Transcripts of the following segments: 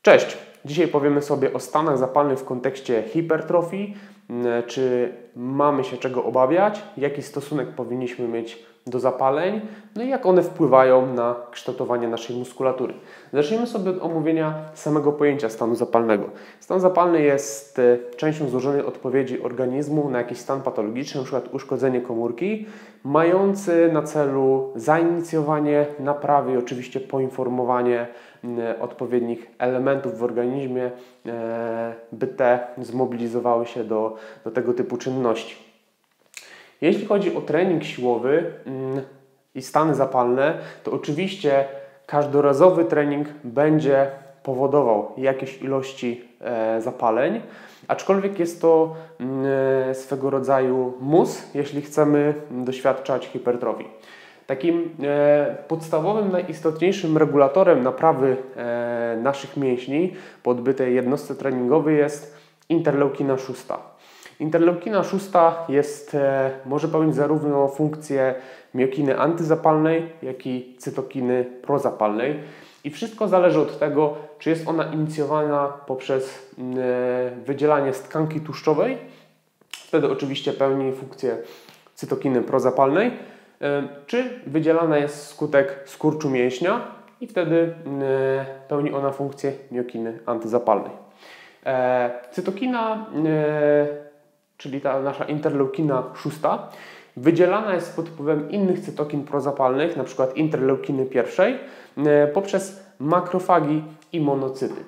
Cześć! Dzisiaj powiemy sobie o stanach zapalnych w kontekście hipertrofii. Czy mamy się czego obawiać? Jaki stosunek powinniśmy mieć do zapaleń? No i jak one wpływają na kształtowanie naszej muskulatury. Zacznijmy sobie od omówienia samego pojęcia stanu zapalnego. Stan zapalny jest częścią złożonej odpowiedzi organizmu na jakiś stan patologiczny, np. uszkodzenie komórki, mający na celu zainicjowanie naprawy i oczywiście poinformowanie odpowiednich elementów w organizmie, by te zmobilizowały się do tego typu czynności. Jeśli chodzi o trening siłowy i stany zapalne, to oczywiście każdorazowy trening będzie powodował jakieś ilości zapaleń, aczkolwiek jest to swego rodzaju mus, jeśli chcemy doświadczać hipertrofii. Takim podstawowym, najistotniejszym regulatorem naprawy naszych mięśni po odbytej jednostce treningowej jest interleukina 6. Interleukina 6 może pełnić zarówno funkcję miokiny antyzapalnej, jak i cytokiny prozapalnej. I wszystko zależy od tego, czy jest ona inicjowana poprzez wydzielanie z tkanki tłuszczowej. Wtedy oczywiście pełni funkcję cytokiny prozapalnej, czy wydzielana jest wskutek skurczu mięśnia i wtedy pełni ona funkcję miokiny antyzapalnej. Cytokina, czyli ta nasza interleukina 6, wydzielana jest pod wpływem innych cytokin prozapalnych, np. interleukiny 1, poprzez makrofagi i monocyty.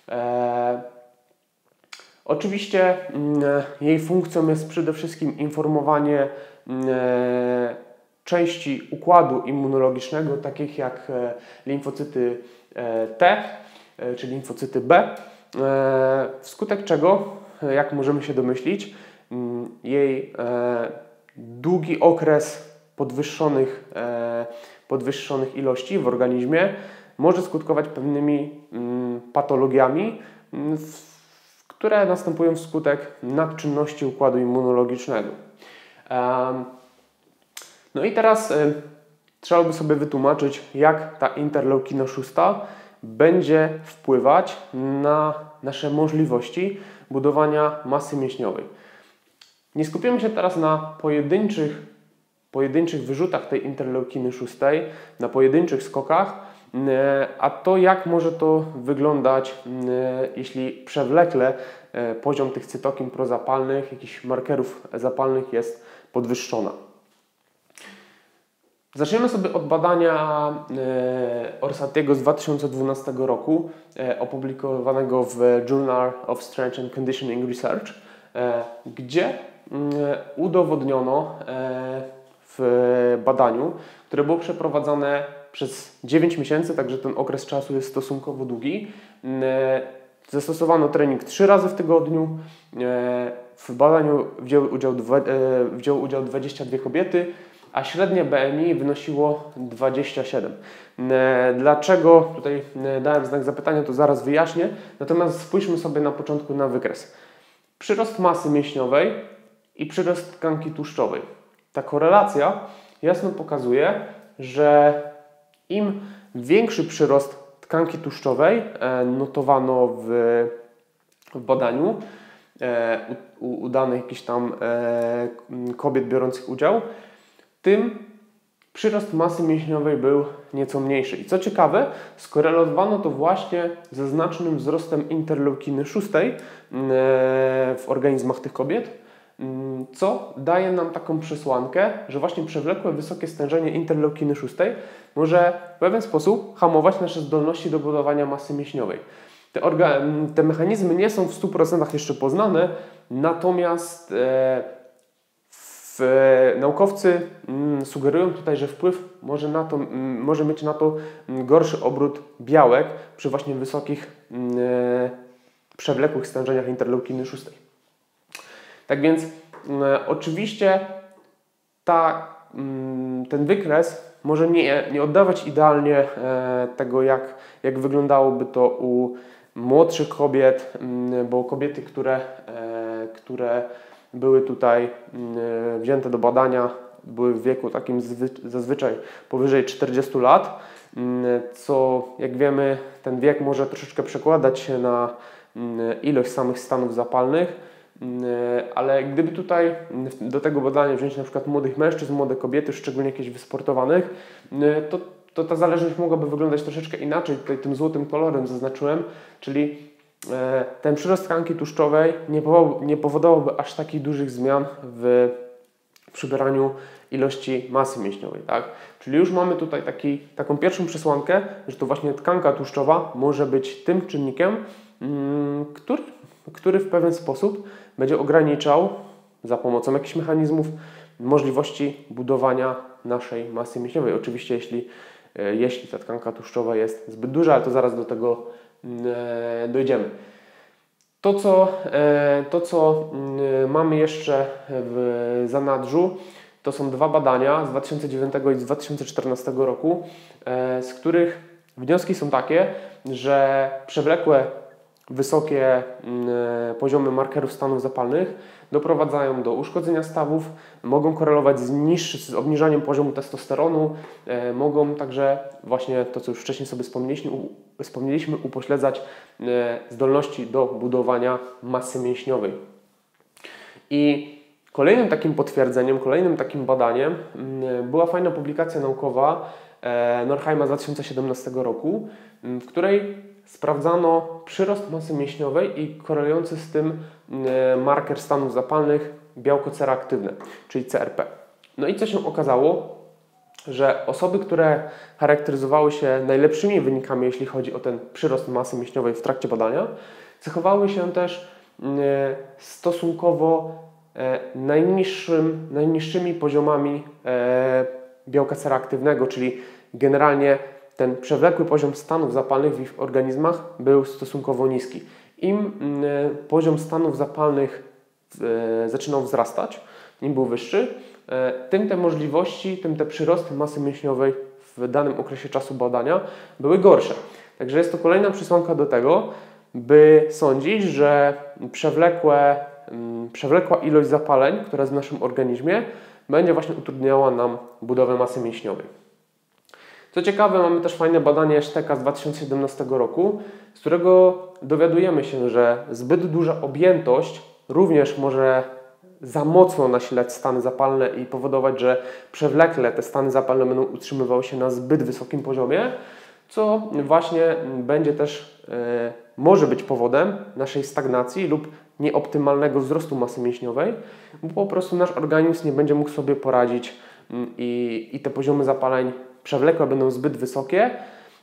Oczywiście jej funkcją jest przede wszystkim informowanie części układu immunologicznego, takich jak limfocyty T czy limfocyty B, wskutek czego, jak możemy się domyślić, jej długi okres podwyższonych ilości w organizmie może skutkować pewnymi patologiami, które następują wskutek nadczynności układu immunologicznego. No i teraz trzeba by sobie wytłumaczyć, jak ta interleukina 6 będzie wpływać na nasze możliwości budowania masy mięśniowej. Nie skupimy się teraz na pojedynczych wyrzutach tej interleukiny 6, na pojedynczych skokach, a to jak może to wyglądać, jeśli przewlekle poziom tych cytokin prozapalnych, jakichś markerów zapalnych jest podwyższona. Zaczniemy sobie od badania Orsatiego z 2012 roku, opublikowanego w Journal of Strength and Conditioning Research, gdzie udowodniono w badaniu, które było przeprowadzane przez 9 miesięcy, także ten okres czasu jest stosunkowo długi. Zastosowano trening 3 razy w tygodniu. W badaniu wzięły udział 22 kobiety, a średnie BMI wynosiło 27. Dlaczego tutaj dałem znak zapytania, to zaraz wyjaśnię. Natomiast spójrzmy sobie na początku na wykres. Przyrost masy mięśniowej i przyrost tkanki tłuszczowej. Ta korelacja jasno pokazuje, że im większy przyrost tkanki tłuszczowej notowano w badaniu u danych jakichś tam kobiet biorących udział, tym przyrost masy mięśniowej był nieco mniejszy. I co ciekawe, skorelowano to właśnie ze znacznym wzrostem interleukiny 6 w organizmach tych kobiet, co daje nam taką przesłankę, że właśnie przewlekłe wysokie stężenie interleukiny 6 może w pewien sposób hamować nasze zdolności do budowania masy mięśniowej. Te mechanizmy nie są w 100% jeszcze poznane, natomiast naukowcy sugerują tutaj, że wpływ może mieć na to gorszy obrót białek przy właśnie wysokich, przewlekłych stężeniach interleukiny 6. Tak więc oczywiście ten wykres może nie oddawać idealnie tego, jak wyglądało to u młodszych kobiet, bo kobiety, które były tutaj wzięte do badania, były w wieku takim zazwyczaj powyżej 40 lat. co jak wiemy ten wiek może troszeczkę przekładać się na ilość samych stanów zapalnych, ale gdyby tutaj do tego badania wziąć na przykład młodych mężczyzn, młode kobiety, szczególnie jakichś wysportowanych, to ta zależność mogłaby wyglądać troszeczkę inaczej. Tutaj tym złotym kolorem zaznaczyłem, czyli ten przyrost tkanki tłuszczowej nie powodowałby aż takich dużych zmian w przybieraniu ilości masy mięśniowej, tak? Czyli już mamy tutaj taką pierwszą przesłankę, że to właśnie tkanka tłuszczowa może być tym czynnikiem, który w pewien sposób będzie ograniczał za pomocą jakichś mechanizmów możliwości budowania naszej masy mięśniowej. Oczywiście jeśli ta tkanka tłuszczowa jest zbyt duża, ale to zaraz do tego dojdziemy. To, co mamy jeszcze w zanadrzu, to są dwa badania z 2009 i z 2014 roku, z których wnioski są takie, że przewlekłe, wysokie poziomy markerów stanów zapalnych doprowadzają do uszkodzenia stawów, mogą korelować z obniżaniem poziomu testosteronu, mogą także właśnie to, co już wcześniej sobie wspomnieliśmy, upośledzać zdolności do budowania masy mięśniowej. I kolejnym takim potwierdzeniem, kolejnym takim badaniem była fajna publikacja naukowa Norheima z 2017 roku, w której sprawdzano przyrost masy mięśniowej i korelujący z tym marker stanów zapalnych białko C-reaktywne, czyli CRP. No i co się okazało? Że osoby, które charakteryzowały się najlepszymi wynikami, jeśli chodzi o ten przyrost masy mięśniowej w trakcie badania, cechowały się też stosunkowo najniższymi poziomami białka C-reaktywnego, czyli generalnie ten przewlekły poziom stanów zapalnych w ich organizmach był stosunkowo niski. Im poziom stanów zapalnych zaczynał wzrastać, im był wyższy, tym te możliwości, tym te przyrosty masy mięśniowej w danym okresie czasu badania były gorsze. Także jest to kolejna przesłanka do tego, by sądzić, że przewlekła ilość zapaleń, która jest w naszym organizmie, będzie właśnie utrudniała nam budowę masy mięśniowej. Co ciekawe, mamy też fajne badanie Szteka z 2017 roku, z którego dowiadujemy się, że zbyt duża objętość również może za mocno nasilać stany zapalne i powodować, że przewlekle te stany zapalne będą utrzymywały się na zbyt wysokim poziomie, co właśnie będzie też, może być powodem naszej stagnacji lub nieoptymalnego wzrostu masy mięśniowej, bo po prostu nasz organizm nie będzie mógł sobie poradzić i te poziomy zapaleń przewlekłe będą zbyt wysokie,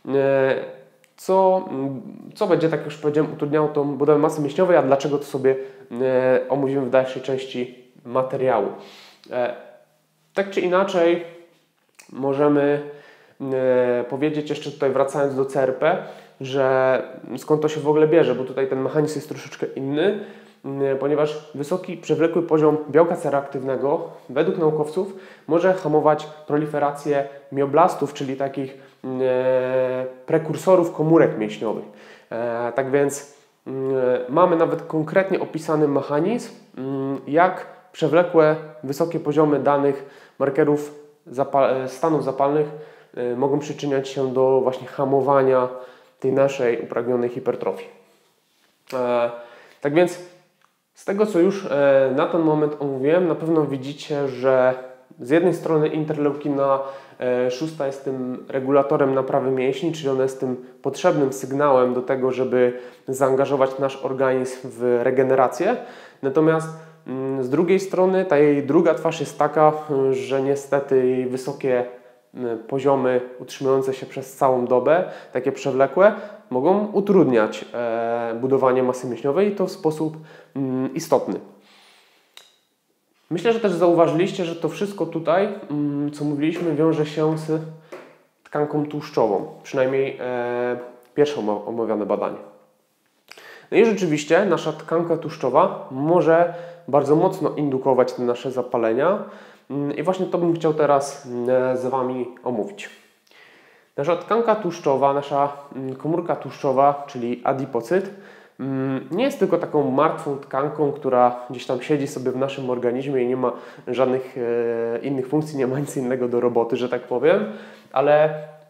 co będzie, tak jak już powiedziałem, utrudniało tą budowę masy mięśniowej, a dlaczego to sobie omówimy w dalszej części materiału. Tak czy inaczej możemy powiedzieć jeszcze tutaj, wracając do CRP, że skąd to się w ogóle bierze, bo tutaj ten mechanizm jest troszeczkę inny, ponieważ wysoki, przewlekły poziom białka C-reaktywnego według naukowców może hamować proliferację mioblastów, czyli takich prekursorów komórek mięśniowych. Tak więc mamy nawet konkretnie opisany mechanizm, jak przewlekłe, wysokie poziomy danych markerów stanów zapalnych mogą przyczyniać się do właśnie hamowania tej naszej upragnionej hipertrofii. Tak więc z tego, co już na ten moment omówiłem, na pewno widzicie, że z jednej strony interleukina 6 jest tym regulatorem naprawy mięśni, czyli ona jest tym potrzebnym sygnałem do tego, żeby zaangażować nasz organizm w regenerację. Natomiast z drugiej strony ta jej druga twarz jest taka, że niestety jej wysokie poziomy utrzymujące się przez całą dobę, takie przewlekłe, mogą utrudniać budowanie masy mięśniowej i to w sposób istotny. Myślę, że też zauważyliście, że to wszystko tutaj, co mówiliśmy, wiąże się z tkanką tłuszczową, przynajmniej pierwsze omawiane badanie. No i rzeczywiście nasza tkanka tłuszczowa może bardzo mocno indukować te nasze zapalenia i właśnie to bym chciał teraz z Wami omówić. Nasza tkanka tłuszczowa, nasza komórka tłuszczowa, czyli adipocyt, nie jest tylko taką martwą tkanką, która gdzieś tam siedzi sobie w naszym organizmie i nie ma żadnych innych funkcji, nie ma nic innego do roboty, że tak powiem, ale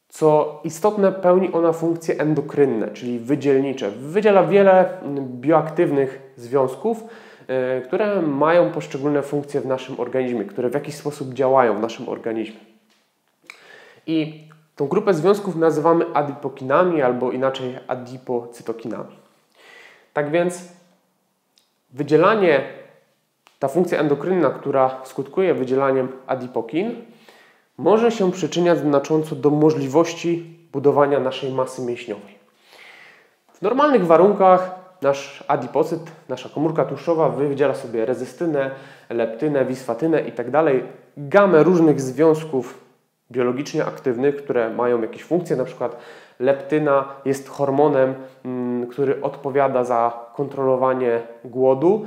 Co istotne, pełni ona funkcje endokrynne, czyli wydzielnicze. Wydziela wiele bioaktywnych związków, które mają poszczególne funkcje w naszym organizmie, które w jakiś sposób działają w naszym organizmie. I tą grupę związków nazywamy adipokinami albo inaczej adipocytokinami. Tak więc wydzielanie, ta funkcja endokrynna, która skutkuje wydzielaniem adipokin, może się przyczyniać znacząco do możliwości budowania naszej masy mięśniowej. W normalnych warunkach nasz adipocyt, nasza komórka tłuszczowa wydziela sobie rezystynę, leptynę, wisfatynę itd. Gamę różnych związków biologicznie aktywnych, które mają jakieś funkcje, na przykład leptyna jest hormonem, który odpowiada za kontrolowanie głodu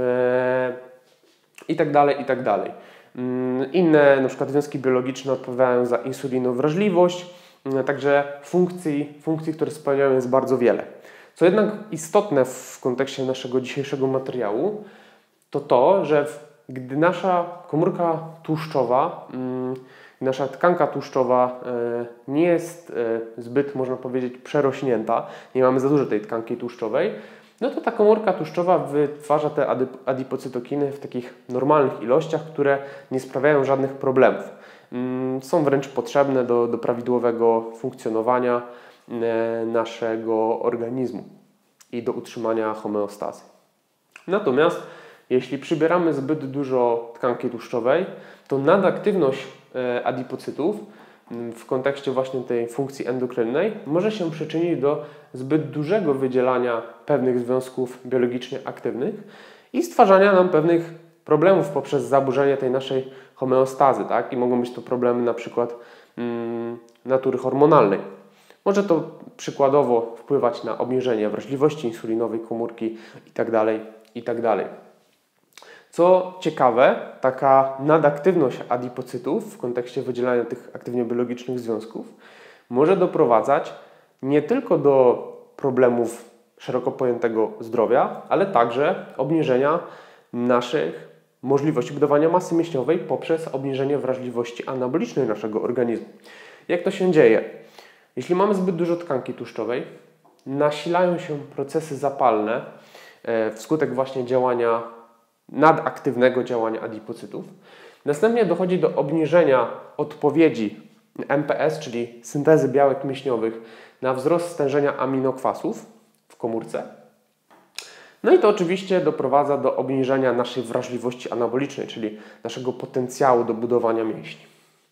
itd. Inne na przykład związki biologiczne odpowiadają za insulinowrażliwość, także funkcji, które spełniają, jest bardzo wiele. Co jednak istotne w kontekście naszego dzisiejszego materiału, to to, że gdy nasza komórka tłuszczowa, nasza tkanka tłuszczowa nie jest zbyt, można powiedzieć, przerośnięta, nie mamy za dużo tej tkanki tłuszczowej, no to ta komórka tłuszczowa wytwarza te adipocytokiny w takich normalnych ilościach, które nie sprawiają żadnych problemów. Są wręcz potrzebne do prawidłowego funkcjonowania naszego organizmu i do utrzymania homeostazy. Natomiast jeśli przybieramy zbyt dużo tkanki tłuszczowej, to nadaktywność adipocytów w kontekście właśnie tej funkcji endokrynnej może się przyczynić do zbyt dużego wydzielania pewnych związków biologicznie aktywnych i stwarzania nam pewnych problemów poprzez zaburzenie tej naszej homeostazy, tak? I mogą być to problemy na przykład natury hormonalnej. Może to przykładowo wpływać na obniżenie wrażliwości insulinowej komórki itd. Co ciekawe, taka nadaktywność adipocytów w kontekście wydzielania tych aktywnie biologicznych związków może doprowadzać nie tylko do problemów szeroko pojętego zdrowia, ale także obniżenia naszych możliwości budowania masy mięśniowej poprzez obniżenie wrażliwości anabolicznej naszego organizmu. Jak to się dzieje? Jeśli mamy zbyt dużo tkanki tłuszczowej, nasilają się procesy zapalne wskutek właśnie nadaktywnego działania adipocytów. Następnie dochodzi do obniżenia odpowiedzi MPS, czyli syntezy białek mięśniowych, na wzrost stężenia aminokwasów w komórce. No i to oczywiście doprowadza do obniżenia naszej wrażliwości anabolicznej, czyli naszego potencjału do budowania mięśni.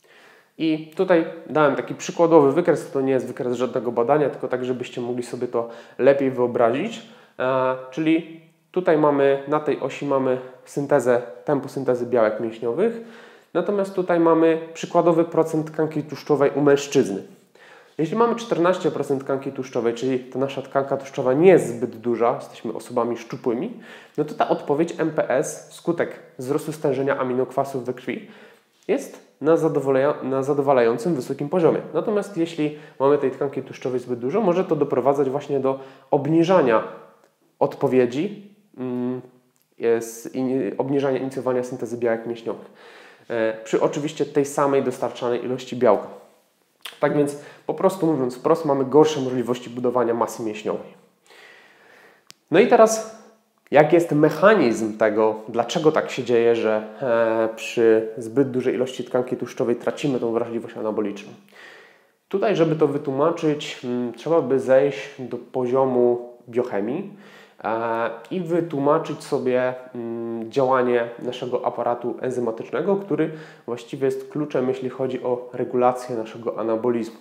I tutaj dałem taki przykładowy wykres, to nie jest wykres żadnego badania, tylko tak, żebyście mogli sobie to lepiej wyobrazić. Czyli tutaj na tej osi mamy tempo syntezy białek mięśniowych, natomiast tutaj mamy przykładowy procent tkanki tłuszczowej u mężczyzny. Jeśli mamy 14% tkanki tłuszczowej, czyli ta nasza tkanka tłuszczowa nie jest zbyt duża, jesteśmy osobami szczupłymi, no to ta odpowiedź MPS wskutek wzrostu stężenia aminokwasów we krwi jest na zadowalającym wysokim poziomie. Natomiast jeśli mamy tej tkanki tłuszczowej zbyt dużo, może to doprowadzać właśnie do obniżania odpowiedzi, obniżania inicjowania syntezy białek mięśniowych przy oczywiście tej samej dostarczanej ilości białka. Tak więc po prostu mówiąc wprost, mamy gorsze możliwości budowania masy mięśniowej. No i teraz jaki jest mechanizm tego, dlaczego tak się dzieje, że przy zbyt dużej ilości tkanki tłuszczowej tracimy tą wrażliwość anaboliczną? Tutaj, żeby to wytłumaczyć, trzeba by zejść do poziomu biochemii i wytłumaczyć sobie działanie naszego aparatu enzymatycznego, który właściwie jest kluczem, jeśli chodzi o regulację naszego anabolizmu.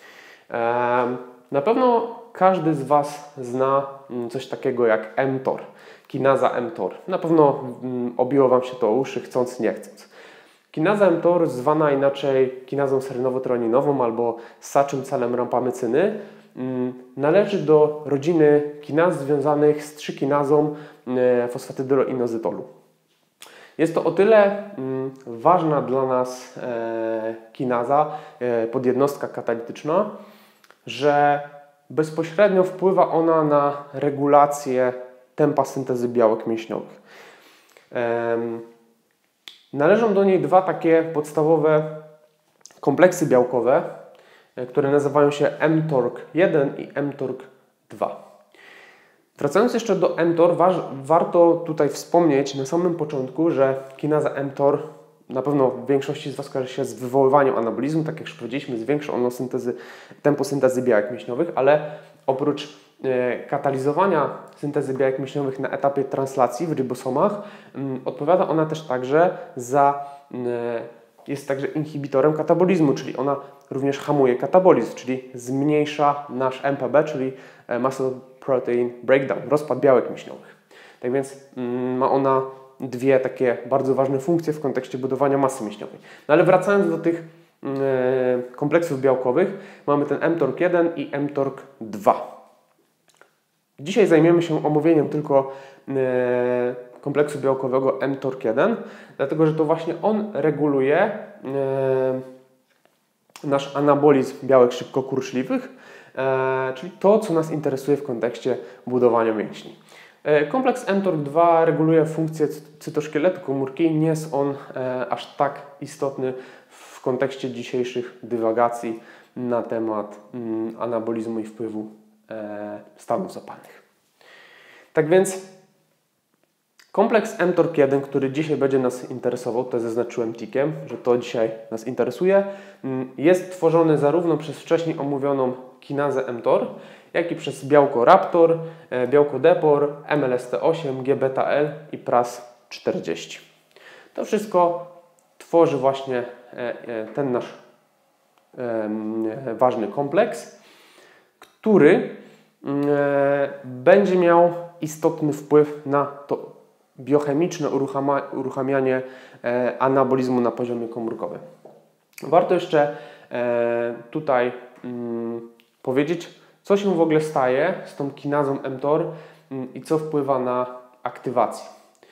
Na pewno każdy z Was zna coś takiego jak mTOR, kinaza mTOR. Na pewno obiło Wam się to o uszy, chcąc nie chcąc. Kinaza mTOR, zwana inaczej kinazą serynowo-troaninową albo ssaczym celem rampamycyny, należy do rodziny kinaz związanych z 3-kinazą fosfatydyloinozytolu. Jest to o tyle ważna dla nas kinaza, podjednostka katalityczna, że bezpośrednio wpływa ona na regulację tempa syntezy białek mięśniowych. Należą do niej dwa takie podstawowe kompleksy białkowe, które nazywają się mTORC1 i mTORC2. Wracając jeszcze do mTOR, warto tutaj wspomnieć na samym początku, że kinaza mTOR na pewno w większości z Was kojarzy się z wywoływaniem anabolizmu, tak jak już powiedzieliśmy, zwiększa ono tempo syntezy białek mięśniowych, ale oprócz katalizowania syntezy białek mięśniowych na etapie translacji w ribosomach, odpowiada ona też także jest także inhibitorem katabolizmu, czyli ona również hamuje katabolizm, czyli zmniejsza nasz MPB, czyli Muscle Protein Breakdown, rozpad białek mięśniowych. Tak więc ma ona dwie takie bardzo ważne funkcje w kontekście budowania masy mięśniowej. No ale wracając do tych kompleksów białkowych, mamy ten mTORC1 i mTORC2. Dzisiaj zajmiemy się omówieniem tylko kompleksu białkowego mTORC1, dlatego że to właśnie on reguluje nasz anabolizm białek szybko kurczliwych, czyli to, co nas interesuje w kontekście budowania mięśni. Kompleks mTORC2 reguluje funkcję cytoszkieletu komórki. Nie jest on aż tak istotny w kontekście dzisiejszych dywagacji na temat anabolizmu i wpływu stanów zapalnych. Tak więc kompleks mTORC1, który dzisiaj będzie nas interesował, to zaznaczyłem tikiem, że to dzisiaj nas interesuje, jest tworzony zarówno przez wcześniej omówioną kinazę mTOR, jak i przez białko Raptor, białko Depor, MLST8, G-beta-L i PRAS40. To wszystko tworzy właśnie ten nasz ważny kompleks, który będzie miał istotny wpływ na to biochemiczne uruchamianie anabolizmu na poziomie komórkowym. Warto jeszcze tutaj powiedzieć, co się w ogóle staje z tą kinazą mTOR i co wpływa na aktywację.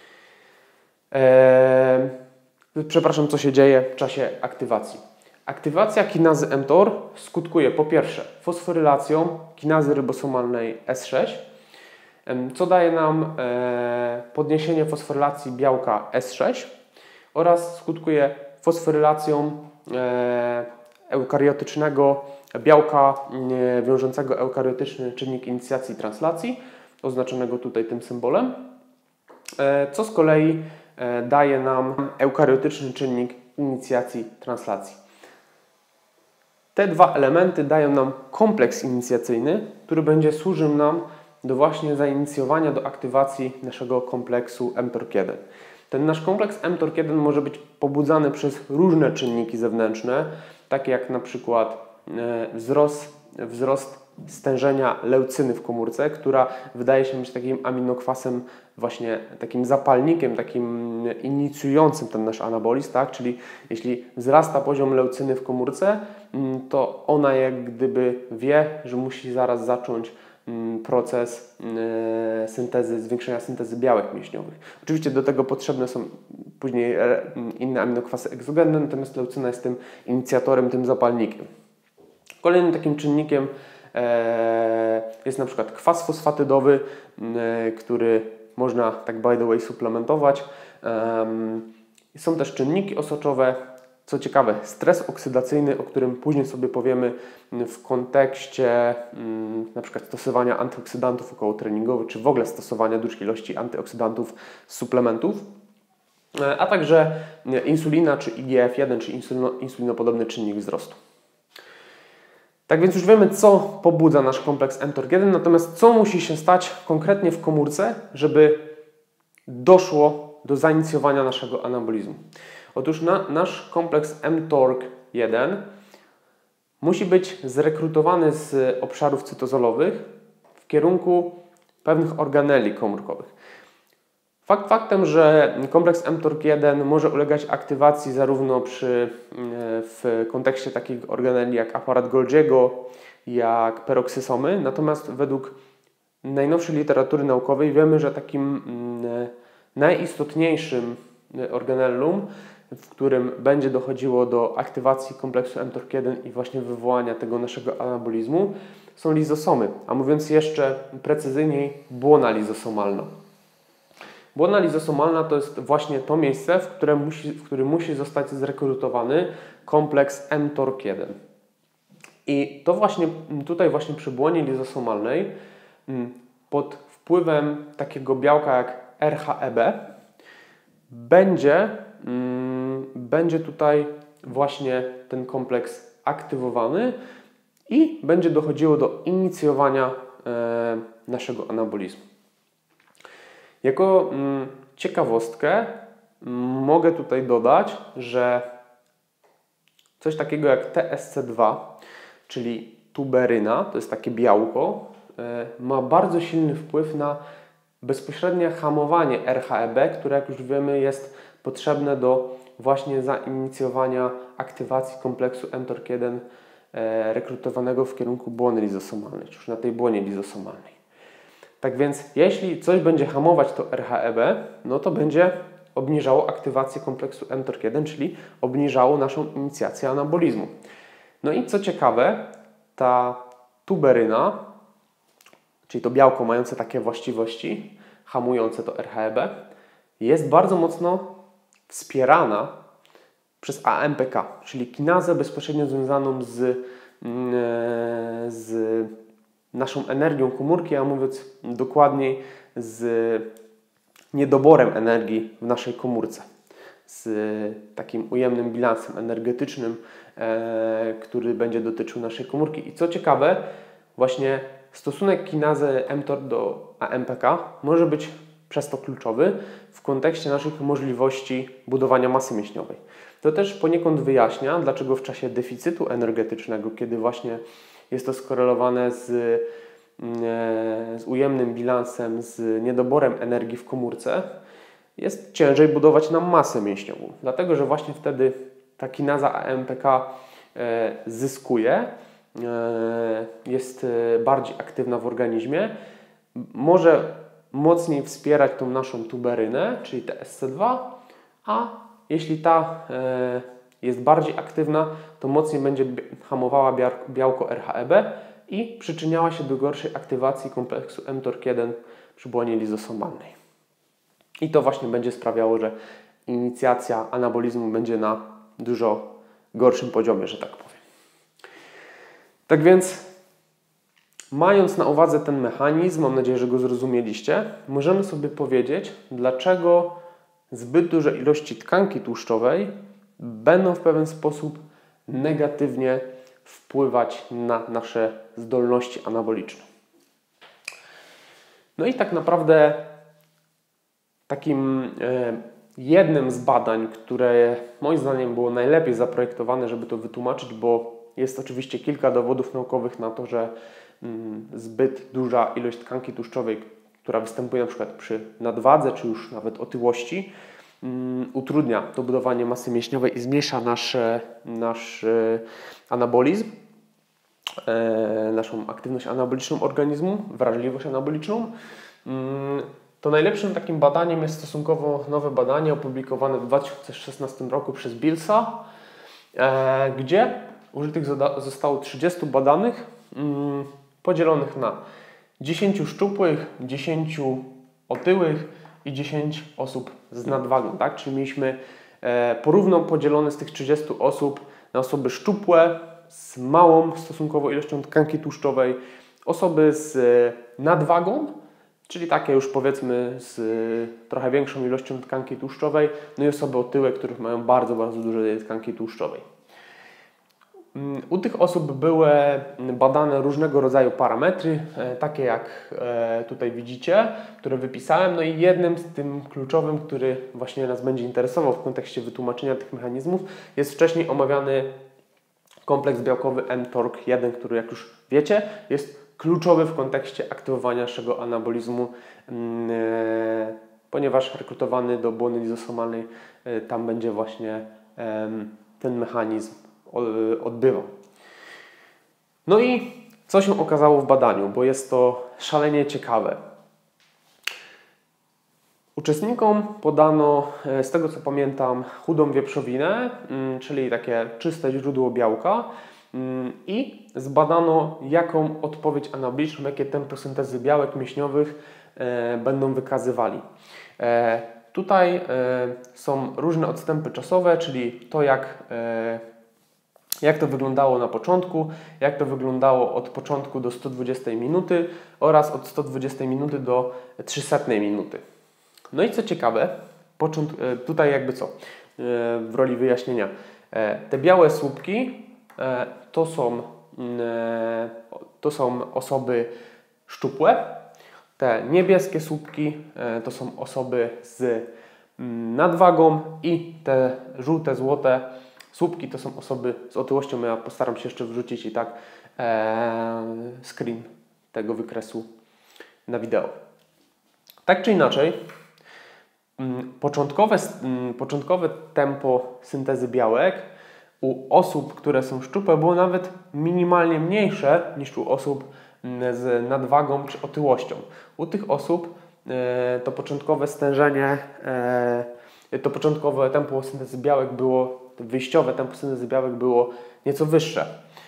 Przepraszam, co się dzieje w czasie aktywacji. Aktywacja kinazy mTOR skutkuje po pierwsze fosforylacją kinazy rybosomalnej S6, co daje nam podniesienie fosforylacji białka S6 oraz skutkuje fosforylacją eukariotycznego białka wiążącego eukariotyczny czynnik inicjacji translacji, oznaczonego tutaj tym symbolem, co z kolei daje nam eukariotyczny czynnik inicjacji translacji. Te dwa elementy dają nam kompleks inicjacyjny, który będzie służył nam do właśnie zainicjowania, do aktywacji naszego kompleksu mTORC1. Ten nasz kompleks mTORC1 może być pobudzany przez różne czynniki zewnętrzne, takie jak na przykład wzrost stężenia leucyny w komórce, która wydaje się być takim aminokwasem, właśnie takim zapalnikiem, takim inicjującym ten nasz anabolizm, tak? Czyli jeśli wzrasta poziom leucyny w komórce, to ona jak gdyby wie, że musi zaraz zacząć proces zwiększenia syntezy białek mięśniowych. Oczywiście do tego potrzebne są później inne aminokwasy egzogenne, natomiast leucyna jest tym inicjatorem, tym zapalnikiem. Kolejnym takim czynnikiem jest na przykład kwas fosfatydowy, który można tak by the way suplementować. Są też czynniki osoczowe. Co ciekawe, stres oksydacyjny, o którym później sobie powiemy w kontekście na przykład stosowania antyoksydantów okołotreningowych, czy w ogóle stosowania dużej ilości antyoksydantów z suplementów, a także insulina, czy IGF-1, czy insulinopodobny czynnik wzrostu. Tak więc już wiemy, co pobudza nasz kompleks mTORC1, natomiast co musi się stać konkretnie w komórce, żeby doszło do zainicjowania naszego anabolizmu. Otóż nasz kompleks mTORC1 musi być zrekrutowany z obszarów cytozolowych w kierunku pewnych organeli komórkowych. Faktem, że kompleks mTORC1 może ulegać aktywacji zarówno w kontekście takich organeli jak aparat Golgiego, jak peroksysomy, natomiast według najnowszej literatury naukowej wiemy, że takim najistotniejszym organellum, w którym będzie dochodziło do aktywacji kompleksu mTORC1 i właśnie wywołania tego naszego anabolizmu, są lizosomy, a mówiąc jeszcze precyzyjniej, błona lizosomalna. Błona lizosomalna to jest właśnie to miejsce, w którym musi zostać zrekrutowany kompleks mTORC1. I to właśnie tutaj właśnie przy błonie lizosomalnej pod wpływem takiego białka jak RHEB będzie tutaj właśnie ten kompleks aktywowany i będzie dochodziło do inicjowania naszego anabolizmu. Jako ciekawostkę mogę tutaj dodać, że coś takiego jak TSC2, czyli tuberyna, to jest takie białko, ma bardzo silny wpływ na bezpośrednie hamowanie RHEB, które jak już wiemy jest potrzebne do właśnie zainicjowania aktywacji kompleksu mTORC1 rekrutowanego w kierunku błony lizosomalnej, czy już na tej błonie lizosomalnej. Tak więc jeśli coś będzie hamować to RHEB, no to będzie obniżało aktywację kompleksu mTORC1, czyli obniżało naszą inicjację anabolizmu. No i co ciekawe, ta tuberyna, czyli to białko mające takie właściwości hamujące to RHEB, jest bardzo mocno wspierana przez AMPK, czyli kinazę bezpośrednio związaną z naszą energią komórki, a mówiąc dokładniej z niedoborem energii w naszej komórce, z takim ujemnym bilansem energetycznym, który będzie dotyczył naszej komórki. I co ciekawe, właśnie stosunek kinazy mTOR do AMPK może być przez to kluczowy w kontekście naszych możliwości budowania masy mięśniowej. To też poniekąd wyjaśnia, dlaczego w czasie deficytu energetycznego, kiedy właśnie jest to skorelowane z ujemnym bilansem, z niedoborem energii w komórce, jest ciężej budować nam masę mięśniową. Dlatego, że właśnie wtedy ta kinaza AMPK zyskuje, jest bardziej aktywna w organizmie, może mocniej wspierać tą naszą tuberynę, czyli TSC2, a jeśli ta jest bardziej aktywna, to mocniej będzie hamowała białko RHEB i przyczyniała się do gorszej aktywacji kompleksu mTORC1 przy błonie lizosomalnej. I to właśnie będzie sprawiało, że inicjacja anabolizmu będzie na dużo gorszym poziomie, że tak powiem. Tak więc, mając na uwadze ten mechanizm, mam nadzieję, że go zrozumieliście, możemy sobie powiedzieć, dlaczego zbyt duże ilości tkanki tłuszczowej będą w pewien sposób negatywnie wpływać na nasze zdolności anaboliczne. No i tak naprawdę takim jednym z badań, które moim zdaniem było najlepiej zaprojektowane, żeby to wytłumaczyć, bo jest oczywiście kilka dowodów naukowych na to, że zbyt duża ilość tkanki tłuszczowej, która występuje na przykład przy nadwadze, czy już nawet otyłości, utrudnia to budowanie masy mięśniowej i zmniejsza nasz anabolizm, naszą aktywność anaboliczną organizmu, wrażliwość anaboliczną. To najlepszym takim badaniem jest stosunkowo nowe badanie opublikowane w 2016 roku przez Billsa, gdzie użytych zostało 30 badanych, podzielonych na 10 szczupłych, 10 otyłych i 10 osób z nadwagą. Tak? Czyli mieliśmy porówno podzielone z tych 30 osób na osoby szczupłe z małą stosunkowo ilością tkanki tłuszczowej, osoby z nadwagą, czyli takie już powiedzmy z trochę większą ilością tkanki tłuszczowej, no i osoby otyłe, których mają bardzo, bardzo dużo tkanki tłuszczowej. U tych osób były badane różnego rodzaju parametry, takie jak tutaj widzicie, które wypisałem. No i jednym z tym kluczowym, który właśnie nas będzie interesował w kontekście wytłumaczenia tych mechanizmów, jest wcześniej omawiany kompleks białkowy mTORC1, który jak już wiecie jest kluczowy w kontekście aktywowania naszego anabolizmu, ponieważ rekrutowany do błony lizosomalnej tam będzie właśnie ten mechanizm odbywał. No i co się okazało w badaniu, bo jest to szalenie ciekawe. Uczestnikom podano, z tego co pamiętam, chudą wieprzowinę, czyli takie czyste źródło białka i zbadano, jaką odpowiedź anaboliczną, jakie tempo syntezy białek mięśniowych będą wykazywali. Tutaj są różne odstępy czasowe, czyli to jak to wyglądało na początku, jak to wyglądało od początku do 120 minuty oraz od 120 minuty do 300 minuty. No i co ciekawe, tutaj jakby co, w roli wyjaśnienia, te białe słupki to są osoby szczupłe, te niebieskie słupki to są osoby z nadwagą i te żółte, złote słupki to są osoby z otyłością. Ja postaram się jeszcze wrzucić i tak screen tego wykresu na wideo. Tak czy inaczej, początkowe tempo syntezy białek u osób, które są szczupłe, było nawet minimalnie mniejsze niż u osób z nadwagą czy otyłością. U tych osób to początkowe tempo syntezy białek było, wyjściowe tempo syntezy białek było nieco wyższe.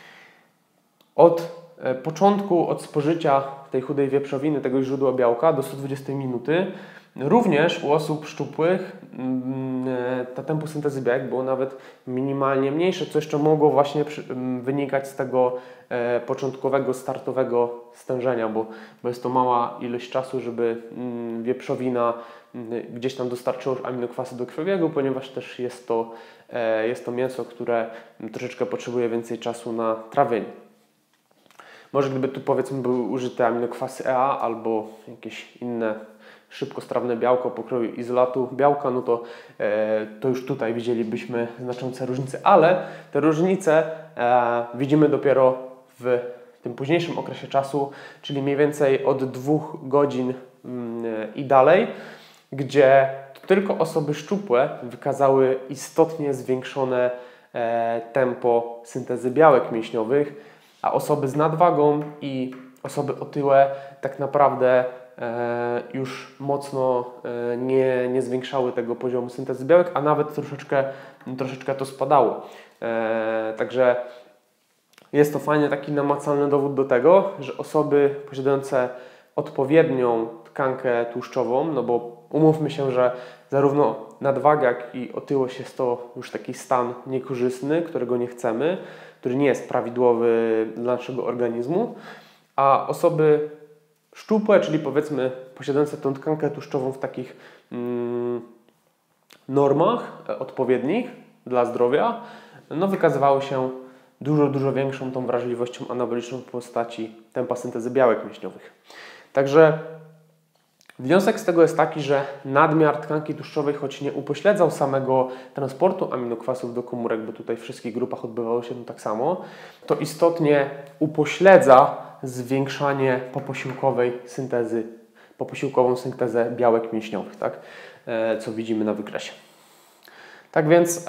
Od spożycia tej chudej wieprzowiny, tego źródła białka do 120 minuty, również u osób szczupłych to tempo syntezy białek było nawet minimalnie mniejsze, co jeszcze mogło właśnie wynikać z tego początkowego, startowego stężenia, bo jest to mała ilość czasu, żeby wieprzowina gdzieś tam dostarczyła aminokwasy do krwiobiegu, ponieważ też jest to mięso, które troszeczkę potrzebuje więcej czasu na trawienie. Może gdyby tu powiedzmy były użyte aminokwasy EA albo jakieś inne szybkostrawne białko pokroju izolatu białka, no to już tutaj widzielibyśmy znaczące różnice, ale te różnice widzimy dopiero w tym późniejszym okresie czasu, czyli mniej więcej od 2 godzin i dalej, gdzie tylko osoby szczupłe wykazały istotnie zwiększone tempo syntezy białek mięśniowych, a osoby z nadwagą i osoby otyłe tak naprawdę już mocno nie zwiększały tego poziomu syntezy białek, a nawet troszeczkę to spadało. Także jest to fajnie taki namacalny dowód do tego, że osoby posiadające odpowiednią tkankę tłuszczową, no bo umówmy się, że zarówno nadwaga, jak i otyłość jest to już taki stan niekorzystny, którego nie chcemy, który nie jest prawidłowy dla naszego organizmu, a osoby szczupłe, czyli powiedzmy posiadające tą tkankę tłuszczową w takich normach odpowiednich dla zdrowia, no wykazywały się dużo większą tą wrażliwością anaboliczną w postaci tempa syntezy białek mięśniowych. Także wniosek z tego jest taki, że nadmiar tkanki tłuszczowej, choć nie upośledzał samego transportu aminokwasów do komórek, bo tutaj w wszystkich grupach odbywało się to tak samo, to istotnie upośledza zwiększanie poposiłkową syntezę białek mięśniowych, tak? Co widzimy na wykresie. Tak więc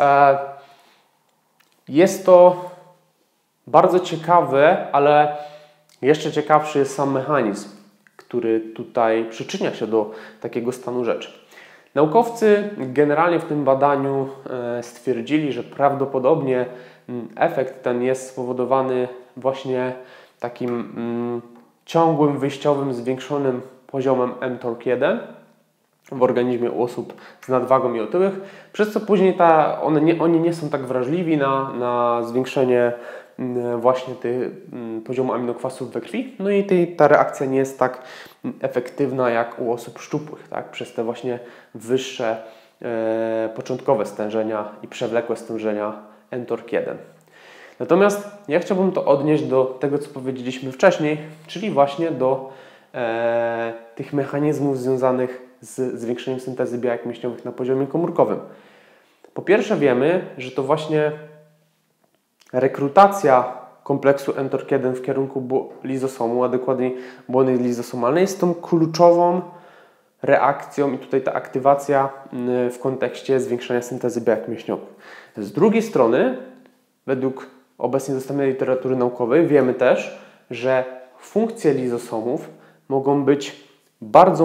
jest to bardzo ciekawe, ale jeszcze ciekawszy jest sam mechanizm, który tutaj przyczynia się do takiego stanu rzeczy. Naukowcy generalnie w tym badaniu stwierdzili, że prawdopodobnie efekt ten jest spowodowany właśnie takim ciągłym, wyjściowym, zwiększonym poziomem mTORC1 w organizmie u osób z nadwagą i otyłych, przez co później oni nie są tak wrażliwi na zwiększenie właśnie poziomu aminokwasów we krwi, no i ta reakcja nie jest tak efektywna jak u osób szczupłych, tak? Przez te właśnie wyższe początkowe stężenia i przewlekłe stężenia mTORC1. Natomiast ja chciałbym to odnieść do tego, co powiedzieliśmy wcześniej, czyli właśnie do tych mechanizmów związanych z zwiększeniem syntezy białek mięśniowych na poziomie komórkowym. Po pierwsze wiemy, że to właśnie rekrutacja kompleksu mTORC1 w kierunku lizosomu, a dokładniej błony lizosomalnej, jest tą kluczową reakcją i tutaj ta aktywacja w kontekście zwiększania syntezy białek mięśniowych. Z drugiej strony, według obecnie dostępnej literatury naukowej, wiemy też, że funkcje lizosomów mogą być bardzo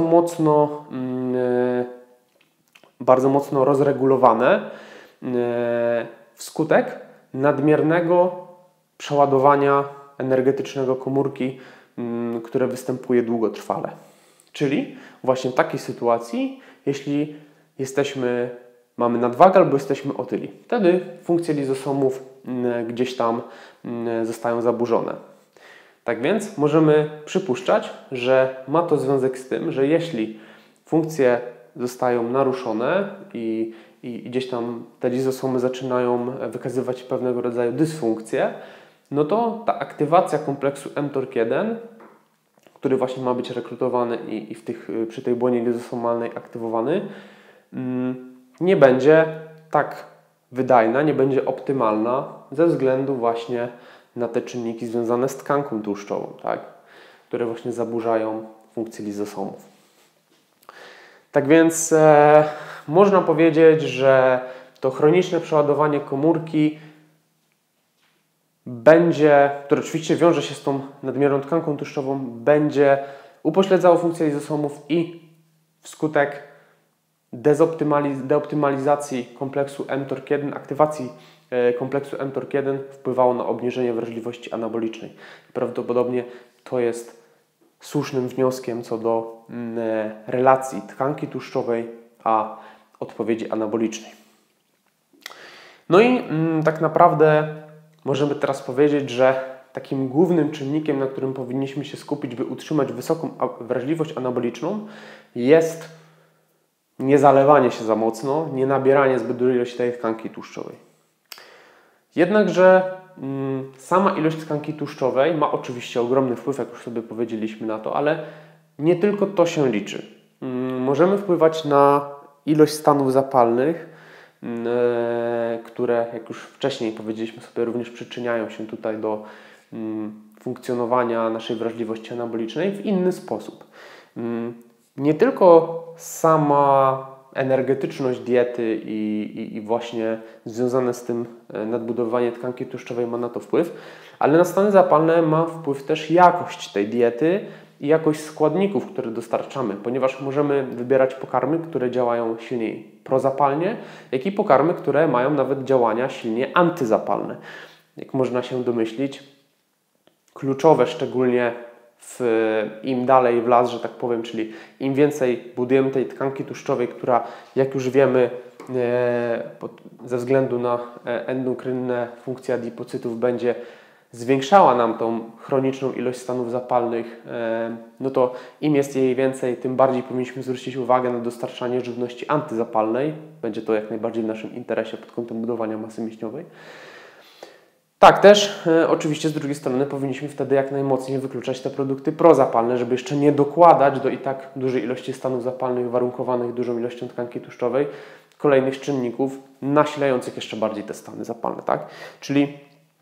mocno rozregulowane wskutek nadmiernego przeładowania energetycznego komórki, które występuje długotrwale. Czyli właśnie w takiej sytuacji, jeśli mamy nadwagę albo jesteśmy otyli, wtedy funkcje lizosomów gdzieś tam zostają zaburzone. Tak więc możemy przypuszczać, że ma to związek z tym, że jeśli funkcje zostają naruszone i gdzieś tam te lizosomy zaczynają wykazywać pewnego rodzaju dysfunkcje, no to ta aktywacja kompleksu mTORC1, który właśnie ma być rekrutowany i przy tej błonie lizosomalnej aktywowany, nie będzie tak wydajna, nie będzie optymalna ze względu właśnie na te czynniki związane z tkanką tłuszczową, tak? Które właśnie zaburzają funkcję lizosomów. Tak więc można powiedzieć, że to chroniczne przeładowanie komórki które oczywiście wiąże się z tą nadmierną tkanką tłuszczową, będzie upośledzało funkcję lizosomów i wskutek deoptymalizacji kompleksu mTORC1, aktywacji kompleksu mTORC1 wpływało na obniżenie wrażliwości anabolicznej. Prawdopodobnie to jest słusznym wnioskiem co do relacji tkanki tłuszczowej a odpowiedzi anabolicznej. No i tak naprawdę możemy teraz powiedzieć, że takim głównym czynnikiem, na którym powinniśmy się skupić, by utrzymać wysoką wrażliwość anaboliczną, jest nie zalewanie się za mocno, nie nabieranie zbyt dużej ilości tej tkanki tłuszczowej. Jednakże sama ilość tkanki tłuszczowej ma oczywiście ogromny wpływ, jak już sobie powiedzieliśmy na to, ale nie tylko to się liczy. Możemy wpływać na ilość stanów zapalnych, które, jak już wcześniej powiedzieliśmy sobie, również przyczyniają się tutaj do funkcjonowania naszej wrażliwości anabolicznej w inny sposób. Nie tylko sama energetyczność diety i właśnie związane z tym nadbudowanie tkanki tłuszczowej ma na to wpływ, ale na stany zapalne ma wpływ też jakość tej diety i jakość składników, które dostarczamy, ponieważ możemy wybierać pokarmy, które działają silniej prozapalnie, jak i pokarmy, które mają nawet działania silnie antyzapalne. Jak można się domyślić, kluczowe szczególnie im dalej w las, że tak powiem, czyli im więcej budujemy tej tkanki tłuszczowej, która, jak już wiemy, ze względu na endokrynne funkcje adipocytów będzie zwiększała nam tą chroniczną ilość stanów zapalnych, no to im jest jej więcej, tym bardziej powinniśmy zwrócić uwagę na dostarczanie żywności antyzapalnej. Będzie to jak najbardziej w naszym interesie pod kątem budowania masy mięśniowej. Tak, też oczywiście z drugiej strony powinniśmy wtedy jak najmocniej wykluczać te produkty prozapalne, żeby jeszcze nie dokładać do i tak dużej ilości stanów zapalnych warunkowanych dużą ilością tkanki tłuszczowej kolejnych czynników nasilających jeszcze bardziej te stany zapalne, tak? Czyli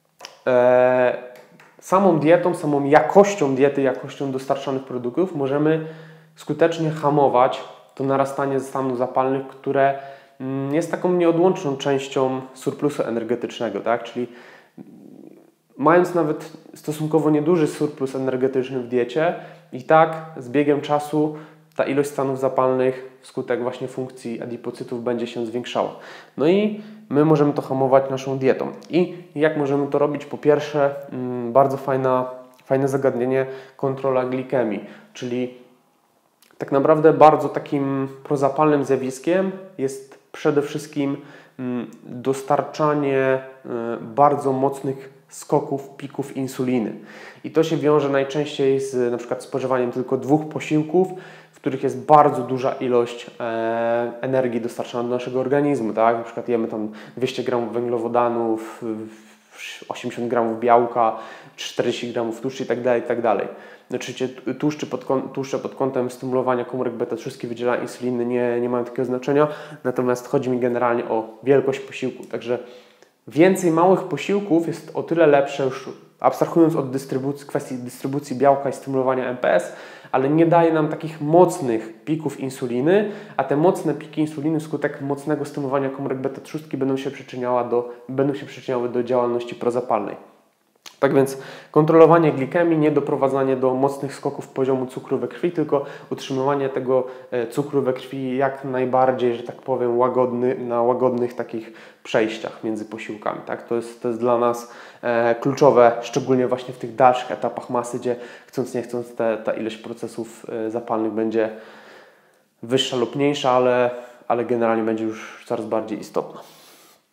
samą dietą, samą jakością diety, jakością dostarczanych produktów możemy skutecznie hamować to narastanie stanów zapalnych, które jest taką nieodłączną częścią surplusu energetycznego, tak? Czyli mając nawet stosunkowo nieduży surplus energetyczny w diecie, i tak z biegiem czasu ta ilość stanów zapalnych wskutek właśnie funkcji adipocytów będzie się zwiększała. No i my możemy to hamować naszą dietą. I jak możemy to robić? Po pierwsze, bardzo fajne zagadnienie, kontrola glikemii, czyli tak naprawdę bardzo takim prozapalnym zjawiskiem jest przede wszystkim dostarczanie bardzo mocnych skoków, pików insuliny. I to się wiąże najczęściej z na przykład spożywaniem tylko 2 posiłków, w których jest bardzo duża ilość energii dostarczana do naszego organizmu. Tak? Na przykład jemy tam 200 gramów węglowodanów, 80 gramów białka, 40 gramów tłuszczu itd., itd. Oczywiście tłuszcze pod kątem stymulowania komórek beta, wszystkie wydzielania insuliny nie mają takiego znaczenia, natomiast chodzi mi generalnie o wielkość posiłku. Także więcej małych posiłków jest o tyle lepsze, już abstrahując od kwestii dystrybucji białka i stymulowania MPS, ale nie daje nam takich mocnych pików insuliny, a te mocne piki insuliny wskutek mocnego stymulowania komórek beta-trzustki będą się przyczyniały do działalności prozapalnej. Tak więc kontrolowanie glikemii, nie doprowadzanie do mocnych skoków poziomu cukru we krwi, tylko utrzymywanie tego cukru we krwi jak najbardziej, że tak powiem, na łagodnych takich przejściach między posiłkami. Tak? To jest dla nas kluczowe, szczególnie właśnie w tych dalszych etapach masy, gdzie chcąc nie chcąc ta ilość procesów zapalnych będzie wyższa lub mniejsza, ale generalnie będzie już coraz bardziej istotna.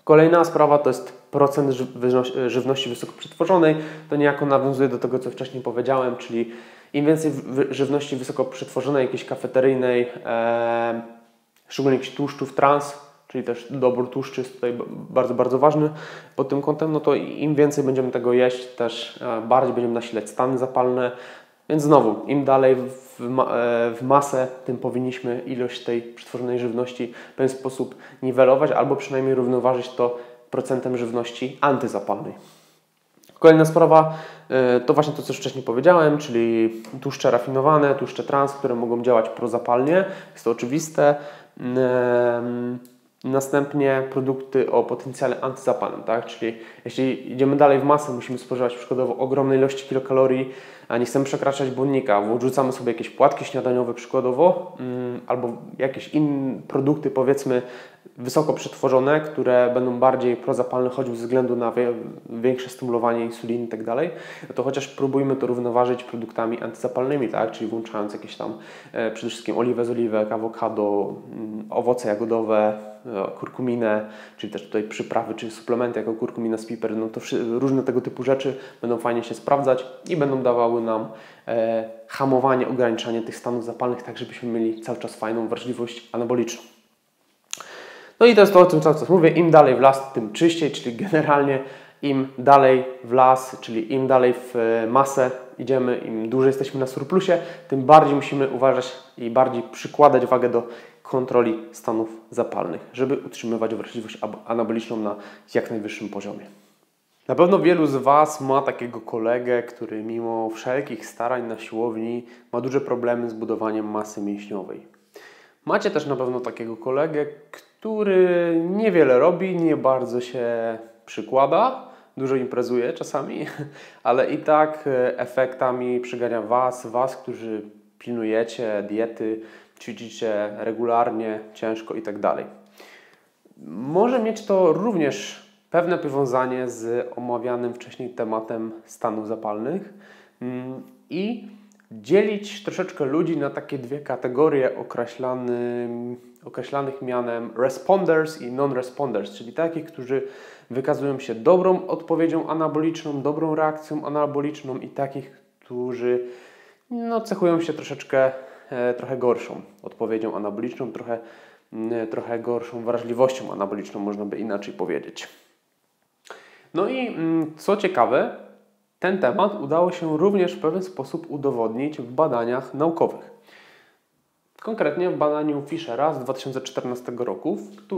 Kolejna sprawa to jest procent żywności wysoko przetworzonej. To niejako nawiązuje do tego, co wcześniej powiedziałem, czyli im więcej żywności wysoko przetworzonej, jakiejś kafeteryjnej, szczególnie jakichś tłuszczów trans, czyli też dobór tłuszczy jest tutaj bardzo, bardzo ważny pod tym kątem, no to im więcej będziemy tego jeść, też bardziej będziemy nasilać stany zapalne. Więc znowu, im dalej w masę, tym powinniśmy ilość tej przetworzonej żywności w pewien sposób niwelować, albo przynajmniej równoważyć to procentem żywności antyzapalnej. Kolejna sprawa to właśnie to, co już wcześniej powiedziałem, czyli tłuszcze rafinowane, tłuszcze trans, które mogą działać prozapalnie. Jest to oczywiste. Następnie produkty o potencjale antyzapalnym, tak? Czyli jeśli idziemy dalej w masę, musimy spożywać przykładowo ogromne ilości kilokalorii, a nie chcemy przekraczać błonnika, wrzucamy sobie jakieś płatki śniadaniowe przykładowo, albo jakieś inne produkty, powiedzmy wysoko przetworzone, które będą bardziej prozapalne, choć ze względu na większe stymulowanie insuliny i tak dalej, to chociaż próbujmy to równoważyć produktami antyzapalnymi, tak? Czyli włączając jakieś tam przede wszystkim oliwę z oliwek, awokado, owoce jagodowe, kurkuminę, czyli też tutaj przyprawy czy suplementy jako kurkumina z piper, no to różne tego typu rzeczy będą fajnie się sprawdzać i będą dawały nam hamowanie, ograniczanie tych stanów zapalnych, tak żebyśmy mieli cały czas fajną wrażliwość anaboliczną. No i to jest to, o czym cały czas mówię, im dalej w las, tym czyściej, czyli generalnie im dalej w las, czyli im dalej w masę idziemy, im dłużej jesteśmy na surplusie, tym bardziej musimy uważać i bardziej przykładać wagę do kontroli stanów zapalnych, żeby utrzymywać wrażliwość anaboliczną na jak najwyższym poziomie. Na pewno wielu z Was ma takiego kolegę, który mimo wszelkich starań na siłowni ma duże problemy z budowaniem masy mięśniowej. Macie też na pewno takiego kolegę, który niewiele robi, nie bardzo się przykłada, dużo imprezuje czasami, ale i tak efektami przegania Was, którzy pilnujecie diety, ćwiczycie regularnie, ciężko i tak dalej. Może mieć to również pewne powiązanie z omawianym wcześniej tematem stanów zapalnych i dzielić troszeczkę ludzi na takie dwie kategorie określanych mianem responders i non-responders, czyli takich, którzy wykazują się dobrą odpowiedzią anaboliczną, dobrą reakcją anaboliczną i takich, którzy cechują się trochę gorszą odpowiedzią anaboliczną, trochę gorszą wrażliwością anaboliczną, można by inaczej powiedzieć. No i co ciekawe, ten temat udało się również w pewien sposób udowodnić w badaniach naukowych. Konkretnie w badaniu Fischera z 2014 roku,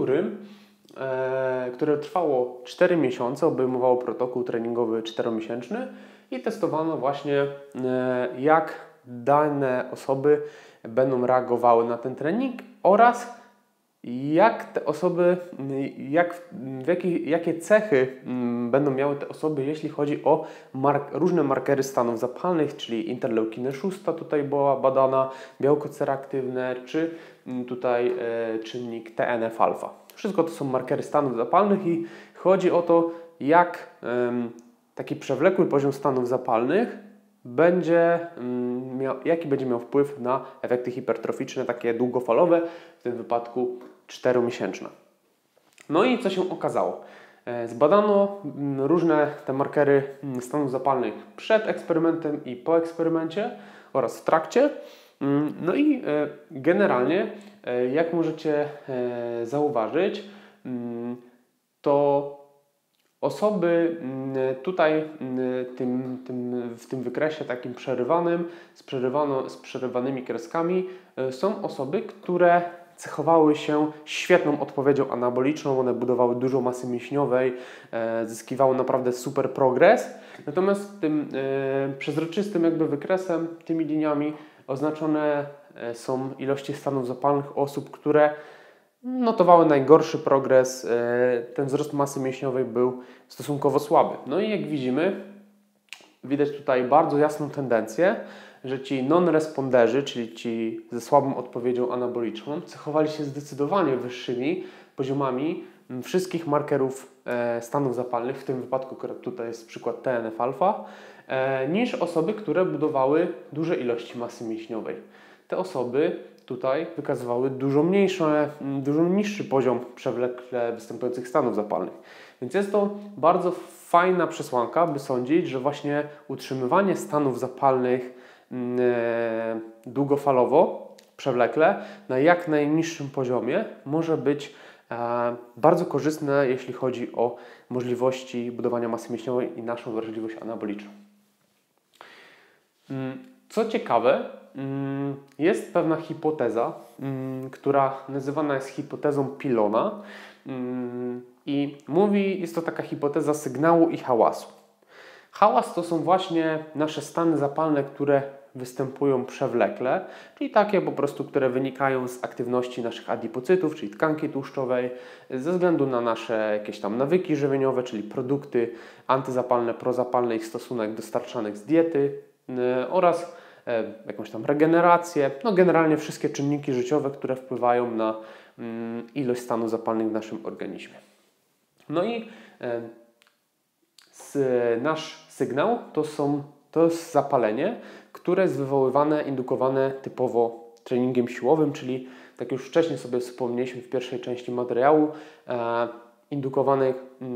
które trwało 4 miesiące, obejmowało protokół treningowy 4-miesięczny i testowano właśnie jak dane osoby będą reagowały na ten trening oraz jak te osoby, jakie cechy będą miały te osoby, jeśli chodzi o różne markery stanów zapalnych, czyli interleukinę 6 tutaj była badana, białko C-reaktywne, czy tutaj czynnik TNF-alfa. Wszystko to są markery stanów zapalnych i chodzi o to, jak taki przewlekły poziom stanów zapalnych jaki będzie miał wpływ na efekty hipertroficzne, takie długofalowe, w tym wypadku 4-miesięczne. No i co się okazało? Zbadano różne te markery stanów zapalnych przed eksperymentem i po eksperymencie oraz w trakcie. No i generalnie, jak możecie zauważyć, to osoby tutaj w tym wykresie takim przerywanym, z przerywanymi kreskami są osoby, które cechowały się świetną odpowiedzią anaboliczną, one budowały dużo masy mięśniowej, zyskiwały naprawdę super progres. Natomiast tym przezroczystym jakby wykresem, tymi liniami oznaczone są ilości stanów zapalnych osób, które notowały najgorszy progres, ten wzrost masy mięśniowej był stosunkowo słaby. No i jak widzimy, widać tutaj bardzo jasną tendencję, że ci non-responderzy, czyli ci ze słabą odpowiedzią anaboliczną, cechowali się zdecydowanie wyższymi poziomami wszystkich markerów stanów zapalnych, w tym wypadku akurat tutaj jest przykład TNF-alfa, niż osoby, które budowały duże ilości masy mięśniowej. Te osoby tutaj wykazywały dużo niższy poziom przewlekle występujących stanów zapalnych. Więc jest to bardzo fajna przesłanka, by sądzić, że właśnie utrzymywanie stanów zapalnych długofalowo, przewlekle, na jak najniższym poziomie może być bardzo korzystne, jeśli chodzi o możliwości budowania masy mięśniowej i naszą wrażliwość anaboliczną. Co ciekawe, jest pewna hipoteza, która nazywana jest hipotezą Pilona i jest to taka hipoteza sygnału i hałasu. Hałas to są właśnie nasze stany zapalne, które występują przewlekle, czyli takie po prostu, które wynikają z aktywności naszych adipocytów, czyli tkanki tłuszczowej, ze względu na nasze jakieś tam nawyki żywieniowe, czyli produkty antyzapalne, prozapalne, ich stosunek dostarczanych z diety oraz jakąś tam regenerację, no generalnie wszystkie czynniki życiowe, które wpływają na ilość stanów zapalnych w naszym organizmie. No i nasz sygnał to jest zapalenie, które jest wywoływane, indukowane typowo treningiem siłowym, czyli tak już wcześniej sobie wspomnieliśmy w pierwszej części materiału, indukowanych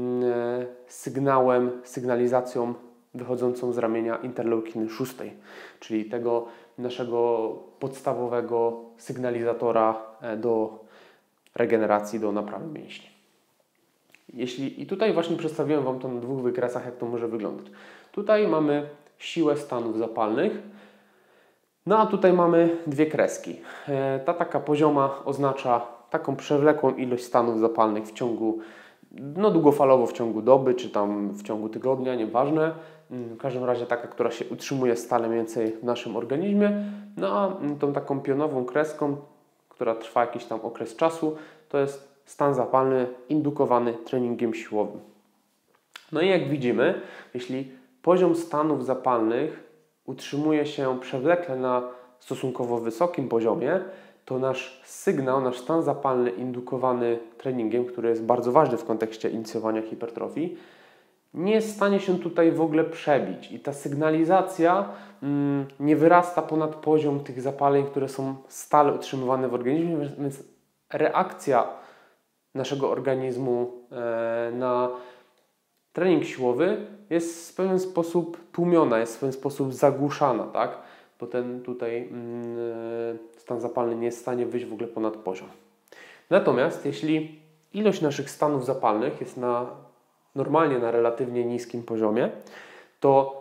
sygnalizacją wychodzącą z ramienia interleukiny 6, czyli tego naszego podstawowego sygnalizatora do regeneracji, do naprawy mięśni. I tutaj właśnie przedstawiłem Wam to na dwóch wykresach, jak to może wyglądać. Tutaj mamy siłę stanów zapalnych, no a tutaj mamy dwie kreski. Ta taka pozioma oznacza taką przewlekłą ilość stanów zapalnych w ciągu, no długofalowo w ciągu doby, czy tam w ciągu tygodnia, nieważne. W każdym razie taka, która się utrzymuje stale mniej więcej w naszym organizmie. No a tą taką pionową kreską, która trwa jakiś tam okres czasu, to jest stan zapalny indukowany treningiem siłowym. No i jak widzimy, jeśli poziom stanów zapalnych utrzymuje się przewlekle na stosunkowo wysokim poziomie, to nasz sygnał, nasz stan zapalny indukowany treningiem, który jest bardzo ważny w kontekście inicjowania hipertrofii, nie jest w stanie się tutaj w ogóle przebić i ta sygnalizacja nie wyrasta ponad poziom tych zapaleń, które są stale utrzymywane w organizmie, więc reakcja naszego organizmu na trening siłowy jest w pewien sposób tłumiona, jest w pewien sposób zagłuszana, tak? Bo ten tutaj stan zapalny nie jest w stanie wyjść w ogóle ponad poziom. Natomiast jeśli ilość naszych stanów zapalnych jest normalnie na relatywnie niskim poziomie, to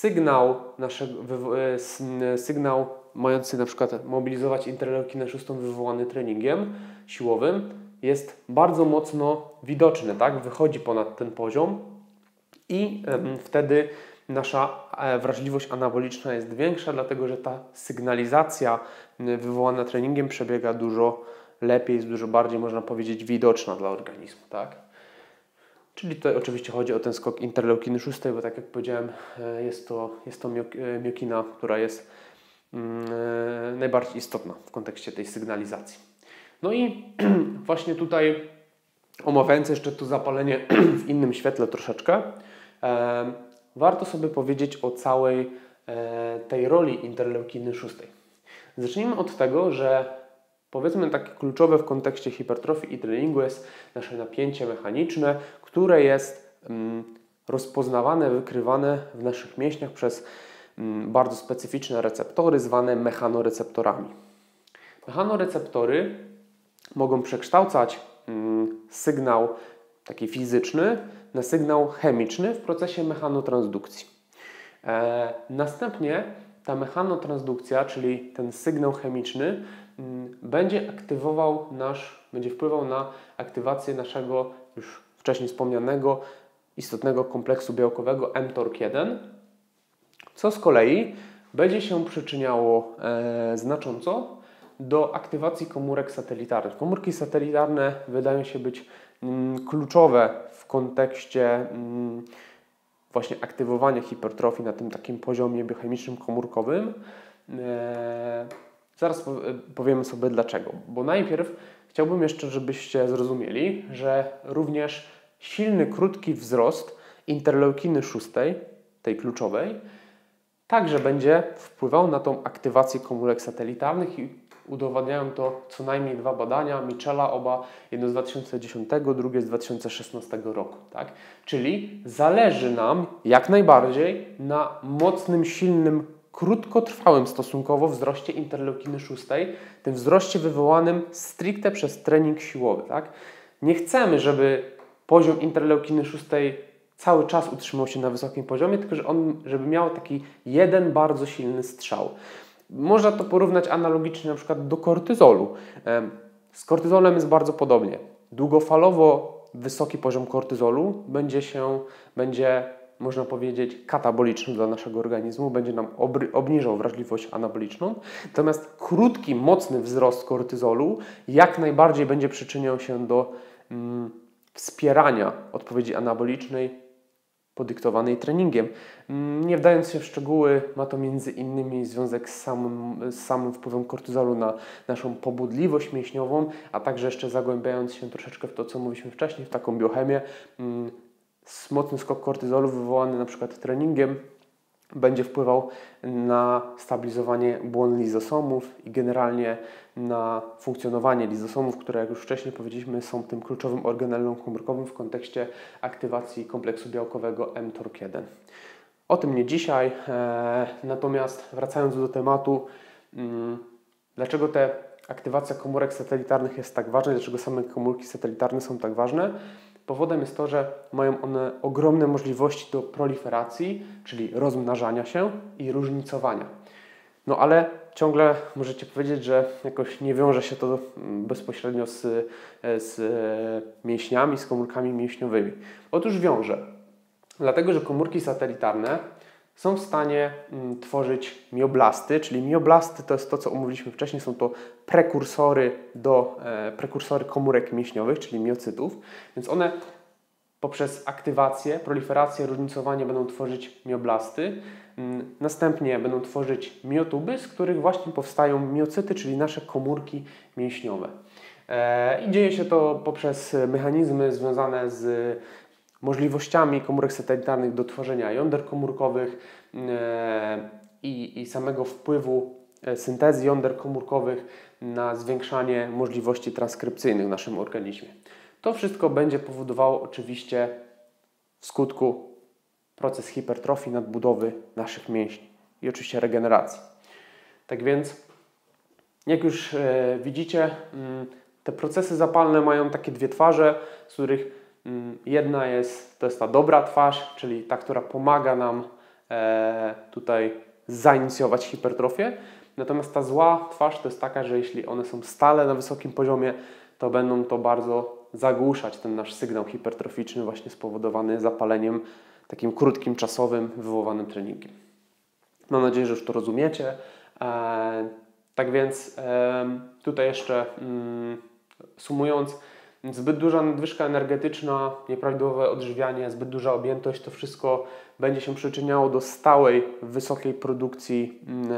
sygnał mający na przykład mobilizować interleukinę 6 wywołany treningiem siłowym jest bardzo mocno widoczny, tak? Wychodzi ponad ten poziom i wtedy nasza wrażliwość anaboliczna jest większa, dlatego że ta sygnalizacja wywołana treningiem przebiega dużo lepiej, jest dużo bardziej, można powiedzieć, widoczna dla organizmu, tak? Czyli tutaj oczywiście chodzi o ten skok interleukiny 6, bo tak jak powiedziałem, jest to miokina, która jest najbardziej istotna w kontekście tej sygnalizacji. No i właśnie tutaj omawiając jeszcze to zapalenie w innym świetle troszeczkę, warto sobie powiedzieć o całej tej roli interleukiny 6. Zacznijmy od tego, że powiedzmy takie kluczowe w kontekście hipertrofii i treningu jest nasze napięcie mechaniczne, które jest rozpoznawane, wykrywane w naszych mięśniach przez bardzo specyficzne receptory zwane mechanoreceptorami. Mechanoreceptory mogą przekształcać sygnał taki fizyczny na sygnał chemiczny w procesie mechanotransdukcji. Następnie ta mechanotransdukcja, czyli ten sygnał chemiczny, będzie wpływał na aktywację naszego już wcześniej wspomnianego istotnego kompleksu białkowego mTORC1, co z kolei będzie się przyczyniało znacząco do aktywacji komórek satelitarnych. Komórki satelitarne wydają się być kluczowe w kontekście właśnie aktywowania hipertrofii na tym takim poziomie biochemicznym komórkowym. Zaraz powiemy sobie dlaczego, bo najpierw chciałbym jeszcze, żebyście zrozumieli, że również silny, krótki wzrost interleukiny 6, tej kluczowej, także będzie wpływał na tą aktywację komórek satelitarnych i Udowadniają to co najmniej 2 badania Michela, oba, jedno z 2010, drugie z 2016 roku. Tak? Czyli zależy nam jak najbardziej na mocnym, silnym, krótkotrwałym stosunkowo wzroście interleukiny 6, tym wzroście wywołanym stricte przez trening siłowy. Tak? Nie chcemy, żeby poziom interleukiny 6 cały czas utrzymał się na wysokim poziomie, tylko żeby miał taki jeden bardzo silny strzał. Można to porównać analogicznie na przykład do kortyzolu. Z kortyzolem jest bardzo podobnie. Długofalowo wysoki poziom kortyzolu będzie można powiedzieć, kataboliczny dla naszego organizmu, będzie nam obniżał wrażliwość anaboliczną. Natomiast krótki, mocny wzrost kortyzolu jak najbardziej będzie przyczyniał się do wspierania odpowiedzi anabolicznej podyktowanej treningiem. Nie wdając się w szczegóły, ma to między innymi związek z samym wpływem kortyzolu na naszą pobudliwość mięśniową, a także jeszcze zagłębiając się troszeczkę w to, co mówiliśmy wcześniej, w taką biochemię. Mocny skok kortyzolu wywołany na przykład treningiem będzie wpływał na stabilizowanie błon lizosomów i generalnie na funkcjonowanie lizosomów, które jak już wcześniej powiedzieliśmy są tym kluczowym organellom komórkowym w kontekście aktywacji kompleksu białkowego mTORC1. O tym nie dzisiaj, natomiast wracając do tematu, dlaczego ta aktywacja komórek satelitarnych jest tak ważna, dlaczego same komórki satelitarne są tak ważne? Powodem jest to, że mają one ogromne możliwości do proliferacji, czyli rozmnażania się i różnicowania. No ale ciągle możecie powiedzieć, że jakoś nie wiąże się to bezpośrednio z mięśniami, z komórkami mięśniowymi. Otóż wiąże, dlatego że komórki satelitarne są w stanie tworzyć mioblasty, czyli mioblasty to jest to, co omówiliśmy wcześniej, są to prekursory komórek mięśniowych, czyli miocytów, więc one poprzez aktywację, proliferację, różnicowanie będą tworzyć mioblasty, następnie będą tworzyć miotuby, z których właśnie powstają miocyty, czyli nasze komórki mięśniowe. I dzieje się to poprzez mechanizmy związane z możliwościami komórek satelitarnych do tworzenia jąder komórkowych i samego wpływu syntezy jąder komórkowych na zwiększanie możliwości transkrypcyjnych w naszym organizmie. To wszystko będzie powodowało oczywiście w skutku proces hipertrofii, nadbudowy naszych mięśni i oczywiście regeneracji. Tak więc, jak już widzicie, te procesy zapalne mają takie dwie twarze, z których jedna to jest ta dobra twarz, czyli ta, która pomaga nam tutaj zainicjować hipertrofię. Natomiast ta zła twarz to jest taka, że jeśli one są stale na wysokim poziomie, to będą to bardzo zagłuszać ten nasz sygnał hipertroficzny właśnie spowodowany zapaleniem takim krótkim, czasowym, wywołanym treningiem. Mam nadzieję, że już to rozumiecie. Tak więc tutaj jeszcze sumując, zbyt duża nadwyżka energetyczna, nieprawidłowe odżywianie, zbyt duża objętość, to wszystko będzie się przyczyniało do stałej, wysokiej produkcji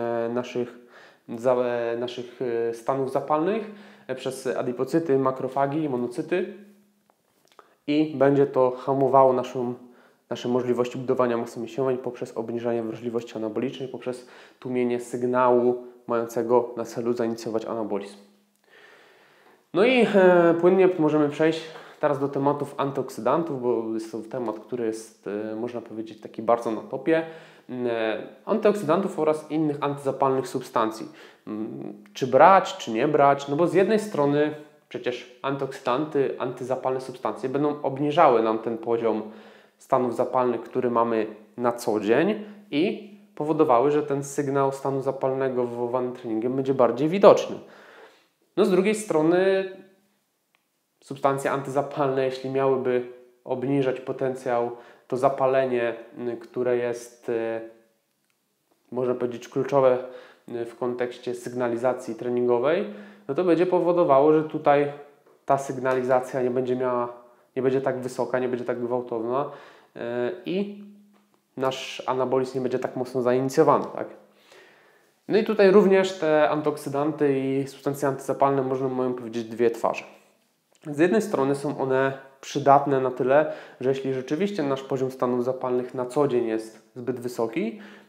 naszych stanów zapalnych przez adipocyty, makrofagi i monocyty i będzie to hamowało nasze możliwości budowania masy mięśniowej poprzez obniżanie wrażliwości anabolicznej, poprzez tłumienie sygnału mającego na celu zainicjować anabolizm. No i płynnie możemy przejść teraz do tematów antyoksydantów, bo jest to temat, który jest, można powiedzieć, taki bardzo na topie. Antyoksydantów oraz innych antyzapalnych substancji. Czy brać, czy nie brać? No bo z jednej strony przecież antyoksydanty, antyzapalne substancje będą obniżały nam ten poziom stanów zapalnych, który mamy na co dzień i powodowały, że ten sygnał stanu zapalnego wywołany treningiem będzie bardziej widoczny. No z drugiej strony substancje antyzapalne, jeśli miałyby obniżać potencjał, to zapalenie, które jest, można powiedzieć, kluczowe w kontekście sygnalizacji treningowej, no to będzie powodowało, że tutaj ta sygnalizacja nie będzie tak wysoka, nie będzie tak gwałtowna i nasz anabolizm nie będzie tak mocno zainicjowany, tak? No i tutaj również te antyoksydanty i substancje antyzapalne mają powiedzieć dwie twarze. Z jednej strony są one przydatne na tyle, że jeśli rzeczywiście nasz poziom stanów zapalnych na co dzień jest zbyt wysoki,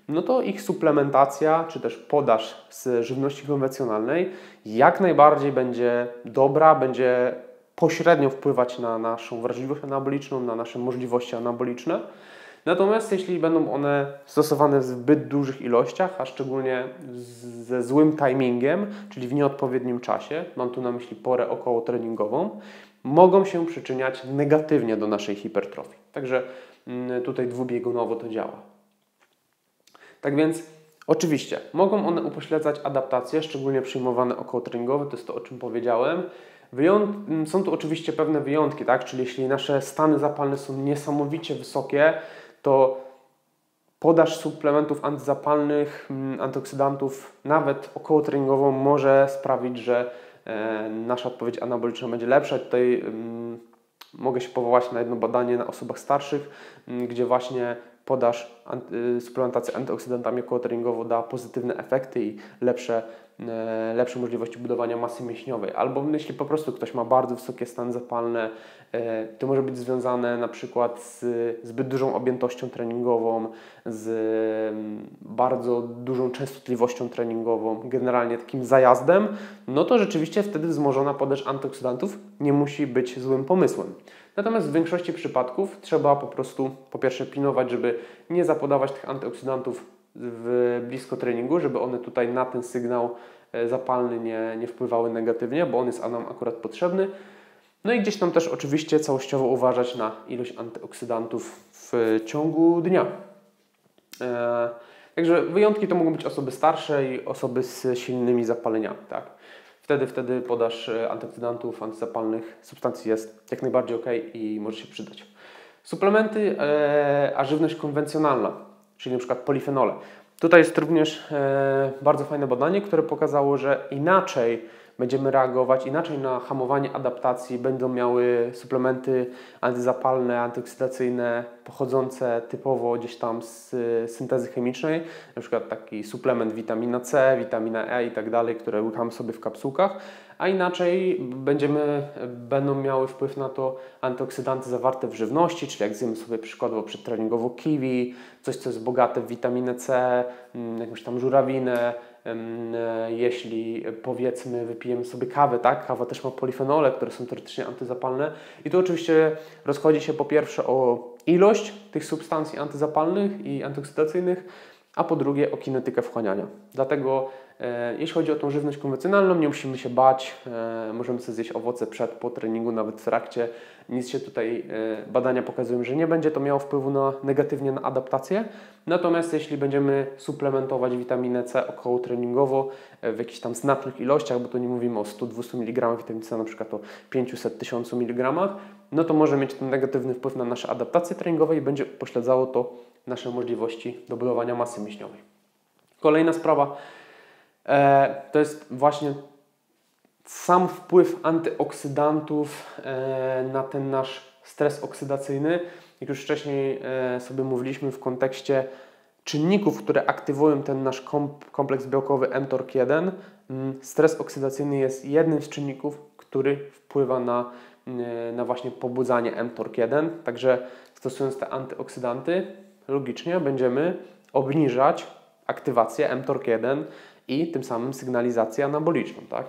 no to ich suplementacja, czy też podaż z żywności konwencjonalnej jak najbardziej będzie dobra, będzie pośrednio wpływać na naszą wrażliwość anaboliczną, na nasze możliwości anaboliczne. Natomiast jeśli będą one stosowane w zbyt dużych ilościach, a szczególnie ze złym timingiem, czyli w nieodpowiednim czasie, mam tu na myśli porę okołotreningową, mogą się przyczyniać negatywnie do naszej hipertrofii. Także tutaj dwubiegunowo to działa. Tak więc oczywiście mogą one upośledzać adaptację, szczególnie przyjmowane okołotreningowe, to jest to, o czym powiedziałem. Są tu oczywiście pewne wyjątki, tak? Czyli jeśli nasze stany zapalne są niesamowicie wysokie, to podaż suplementów antyzapalnych, antyoksydantów, nawet okołotreningową może sprawić, że nasza odpowiedź anaboliczna będzie lepsza. Tutaj mogę się powołać na jedno badanie na osobach starszych, gdzie właśnie podaż suplementacji antyoksydantami okołotreningowo da pozytywne efekty i lepsze możliwości budowania masy mięśniowej. Albo jeśli po prostu ktoś ma bardzo wysokie stany zapalne, to może być związane na przykład z zbyt dużą objętością treningową, z bardzo dużą częstotliwością treningową, generalnie takim zajazdem, no to rzeczywiście wtedy wzmożona podaż antyoksydantów nie musi być złym pomysłem. Natomiast w większości przypadków trzeba po prostu po pierwsze pilnować, żeby nie zapodawać tych antyoksydantów blisko treningu, żeby one tutaj na ten sygnał zapalny nie wpływały negatywnie, bo on jest nam akurat potrzebny. No i gdzieś tam też oczywiście całościowo uważać na ilość antyoksydantów w ciągu dnia. Także wyjątki to mogą być osoby starsze i osoby z silnymi zapaleniami. Tak? Wtedy podaż antyoksydantów, antyzapalnych substancji jest jak najbardziej ok i może się przydać. Suplementy, a żywność konwencjonalna, czyli na przykład polifenole. Tutaj jest również bardzo fajne badanie, które pokazało, że inaczej będziemy reagować, inaczej na hamowanie adaptacji będą miały suplementy antyzapalne, antyoksydacyjne, pochodzące typowo gdzieś tam z syntezy chemicznej, na przykład taki suplement witamina C, witamina E i tak dalej, które łykamy sobie w kapsułkach, a inaczej będą miały wpływ na to antyoksydanty zawarte w żywności, czyli jak zjemy sobie przykładowo przedtreningowo kiwi, coś co jest bogate w witaminę C, jakąś tam żurawinę, jeśli powiedzmy wypijemy sobie kawę, tak? Kawa też ma polifenole, które są teoretycznie antyzapalne i tu oczywiście rozchodzi się po pierwsze o ilość tych substancji antyzapalnych i antyoksydacyjnych, a po drugie o kinetykę wchłaniania. Dlatego jeśli chodzi o tą żywność konwencjonalną, nie musimy się bać, możemy sobie zjeść owoce przed, po treningu, nawet w trakcie. Nic się tutaj, badania pokazują, że nie będzie to miało wpływu negatywnie na adaptację. Natomiast jeśli będziemy suplementować witaminę C okołotreningowo w jakichś tam znacznych ilościach, bo tu nie mówimy o 100-200 mg witaminy C, na przykład o 500-1000 mg, no to może mieć to negatywny wpływ na nasze adaptacje treningowe i będzie upośledzało to nasze możliwości do budowania masy mięśniowej. Kolejna sprawa to jest właśnie sam wpływ antyoksydantów na ten nasz stres oksydacyjny. Jak już wcześniej sobie mówiliśmy w kontekście czynników, które aktywują ten nasz kompleks białkowy mTORC1, stres oksydacyjny jest jednym z czynników, który wpływa na właśnie pobudzanie mTORC1. Także stosując te antyoksydanty, logicznie będziemy obniżać aktywację mTORC1 i tym samym sygnalizację anaboliczną. Tak?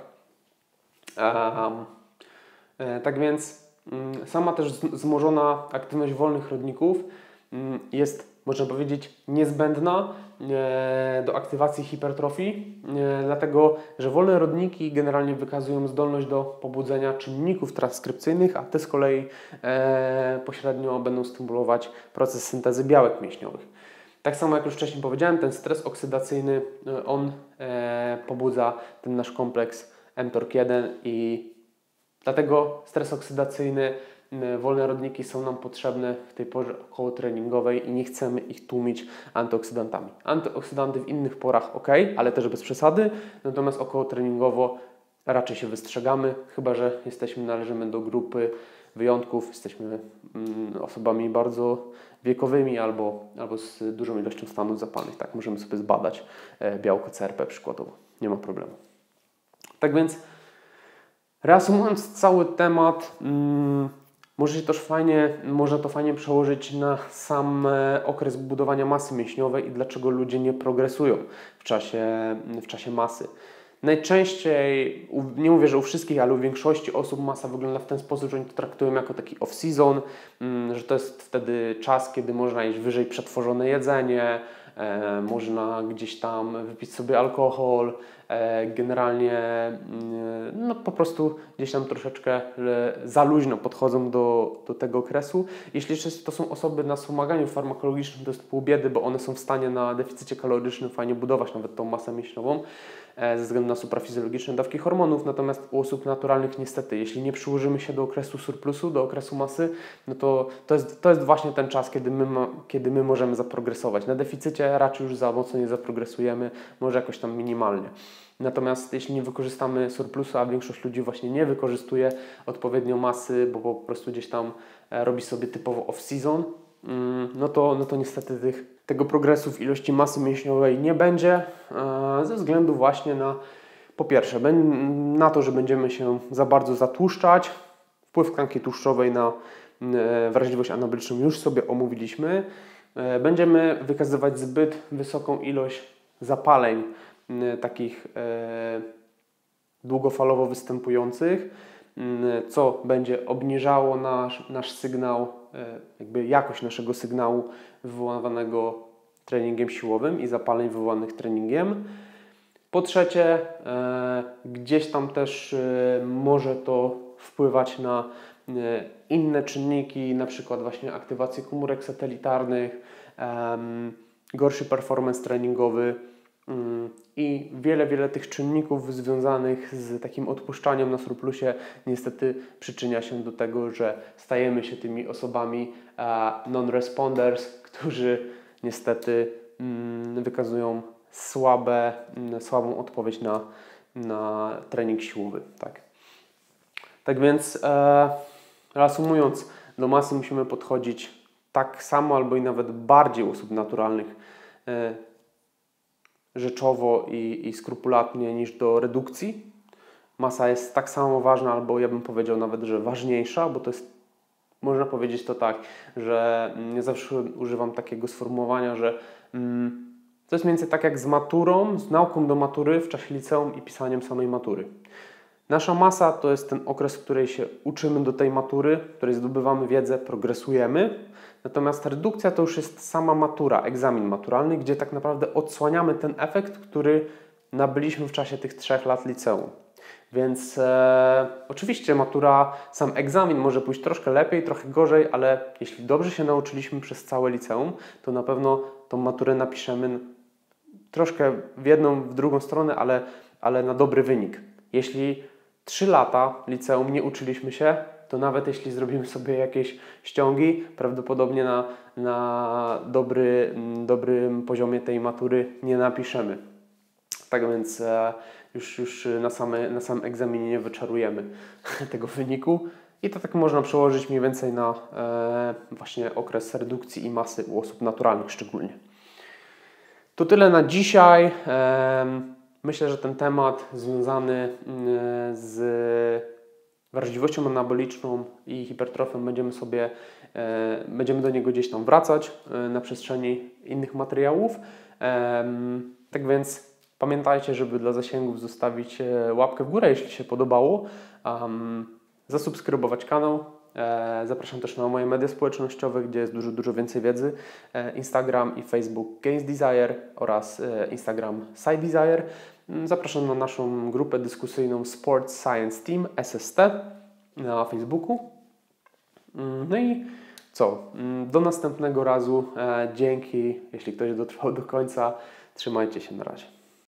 Tak więc sama też wzmożona aktywność wolnych rodników jest, można powiedzieć, niezbędna do aktywacji hipertrofii, dlatego że wolne rodniki generalnie wykazują zdolność do pobudzenia czynników transkrypcyjnych, a te z kolei pośrednio będą stymulować proces syntezy białek mięśniowych. Tak samo jak już wcześniej powiedziałem, ten stres oksydacyjny, on pobudza ten nasz kompleks mTORC1 i dlatego stres oksydacyjny, wolne rodniki są nam potrzebne w tej porze okołotreningowej i nie chcemy ich tłumić antyoksydantami. Antyoksydanty w innych porach ok, ale też bez przesady, natomiast okołotreningowo raczej się wystrzegamy, chyba że należymy do grupy wyjątków, jesteśmy osobami bardzo wiekowymi albo z dużą ilością stanów zapalnych. Tak, możemy sobie zbadać białko CRP przykładowo, nie ma problemu. Tak więc reasumując cały temat, Można to fajnie przełożyć na sam okres budowania masy mięśniowej i dlaczego ludzie nie progresują w czasie masy. Najczęściej, nie mówię, że u wszystkich, ale u większości osób masa wygląda w ten sposób, że oni to traktują jako taki off-season, że to jest wtedy czas, kiedy można jeść wyżej przetworzone jedzenie, można gdzieś tam wypić sobie alkohol, generalnie no po prostu gdzieś tam troszeczkę za luźno podchodzą do tego okresu. Jeśli jeszcze to są osoby na wspomaganiu farmakologicznym, to jest pół biedy, bo one są w stanie na deficycie kalorycznym fajnie budować nawet tą masę mięśniową ze względu na suprafizjologiczne dawki hormonów, natomiast u osób naturalnych niestety, jeśli nie przyłożymy się do okresu surplusu, do okresu masy, no to jest właśnie ten czas, kiedy my możemy zaprogresować. Na deficycie raczej już za mocno nie zaprogresujemy, może jakoś tam minimalnie. Natomiast jeśli nie wykorzystamy surplusu, a większość ludzi właśnie nie wykorzystuje odpowiednio masy, bo po prostu gdzieś tam robi sobie typowo off-season, no to niestety tego progresu w ilości masy mięśniowej nie będzie ze względu właśnie na, po pierwsze, na to, że będziemy się za bardzo zatłuszczać, wpływ tkanki tłuszczowej na wrażliwość anaboliczną już sobie omówiliśmy, będziemy wykazywać zbyt wysoką ilość zapaleń takich długofalowo występujących, co będzie obniżało nasz sygnał, jakby jakość naszego sygnału wywołanego treningiem siłowym i zapaleń wywołanych treningiem. Po trzecie, gdzieś tam też może to wpływać na inne czynniki, na przykład właśnie aktywację komórek satelitarnych, gorszy performance treningowy i wiele tych czynników związanych z takim odpuszczaniem na surplusie niestety przyczynia się do tego, że stajemy się tymi osobami non-responders, którzy niestety wykazują słabą odpowiedź na trening siłowy. Tak więc reasumując, do masy musimy podchodzić tak samo albo i nawet bardziej u osób naturalnych rzeczowo i skrupulatnie niż do redukcji. Masa jest tak samo ważna, albo ja bym powiedział nawet, że ważniejsza, bo to jest, można powiedzieć to tak, że ja zawsze używam takiego sformułowania, że to jest mniej więcej tak jak z maturą, z nauką do matury w czasie liceum i pisaniem samej matury. Nasza masa to jest ten okres, w której się uczymy do tej matury, w której zdobywamy wiedzę, progresujemy. Natomiast redukcja to już jest sama matura, egzamin maturalny, gdzie tak naprawdę odsłaniamy ten efekt, który nabyliśmy w czasie tych 3 lat liceum. Więc oczywiście matura, sam egzamin może pójść troszkę lepiej, trochę gorzej, ale jeśli dobrze się nauczyliśmy przez całe liceum, to na pewno tą maturę napiszemy troszkę w jedną, w drugą stronę, ale na dobry wynik. Jeśli 3 lata liceum nie uczyliśmy się, to nawet jeśli zrobimy sobie jakieś ściągi, prawdopodobnie na dobrym poziomie tej matury nie napiszemy. Tak więc już na samym egzaminie nie wyczarujemy tego wyniku. I to tak można przełożyć mniej więcej na właśnie okres redukcji i masy u osób naturalnych szczególnie. To tyle na dzisiaj. Myślę, że ten temat związany z wrażliwością anaboliczną i hipertrofią będziemy do niego gdzieś tam wracać na przestrzeni innych materiałów. Tak więc pamiętajcie, żeby dla zasięgów zostawić łapkę w górę, jeśli się podobało, zasubskrybować kanał. Zapraszam też na moje media społecznościowe, gdzie jest dużo więcej wiedzy. Instagram i Facebook Gains Desire oraz Instagram Side Desire. Zapraszam na naszą grupę dyskusyjną Sports Science Team SST na Facebooku. No i co? Do następnego razu. Dzięki, jeśli ktoś dotrwał do końca. Trzymajcie się, na razie.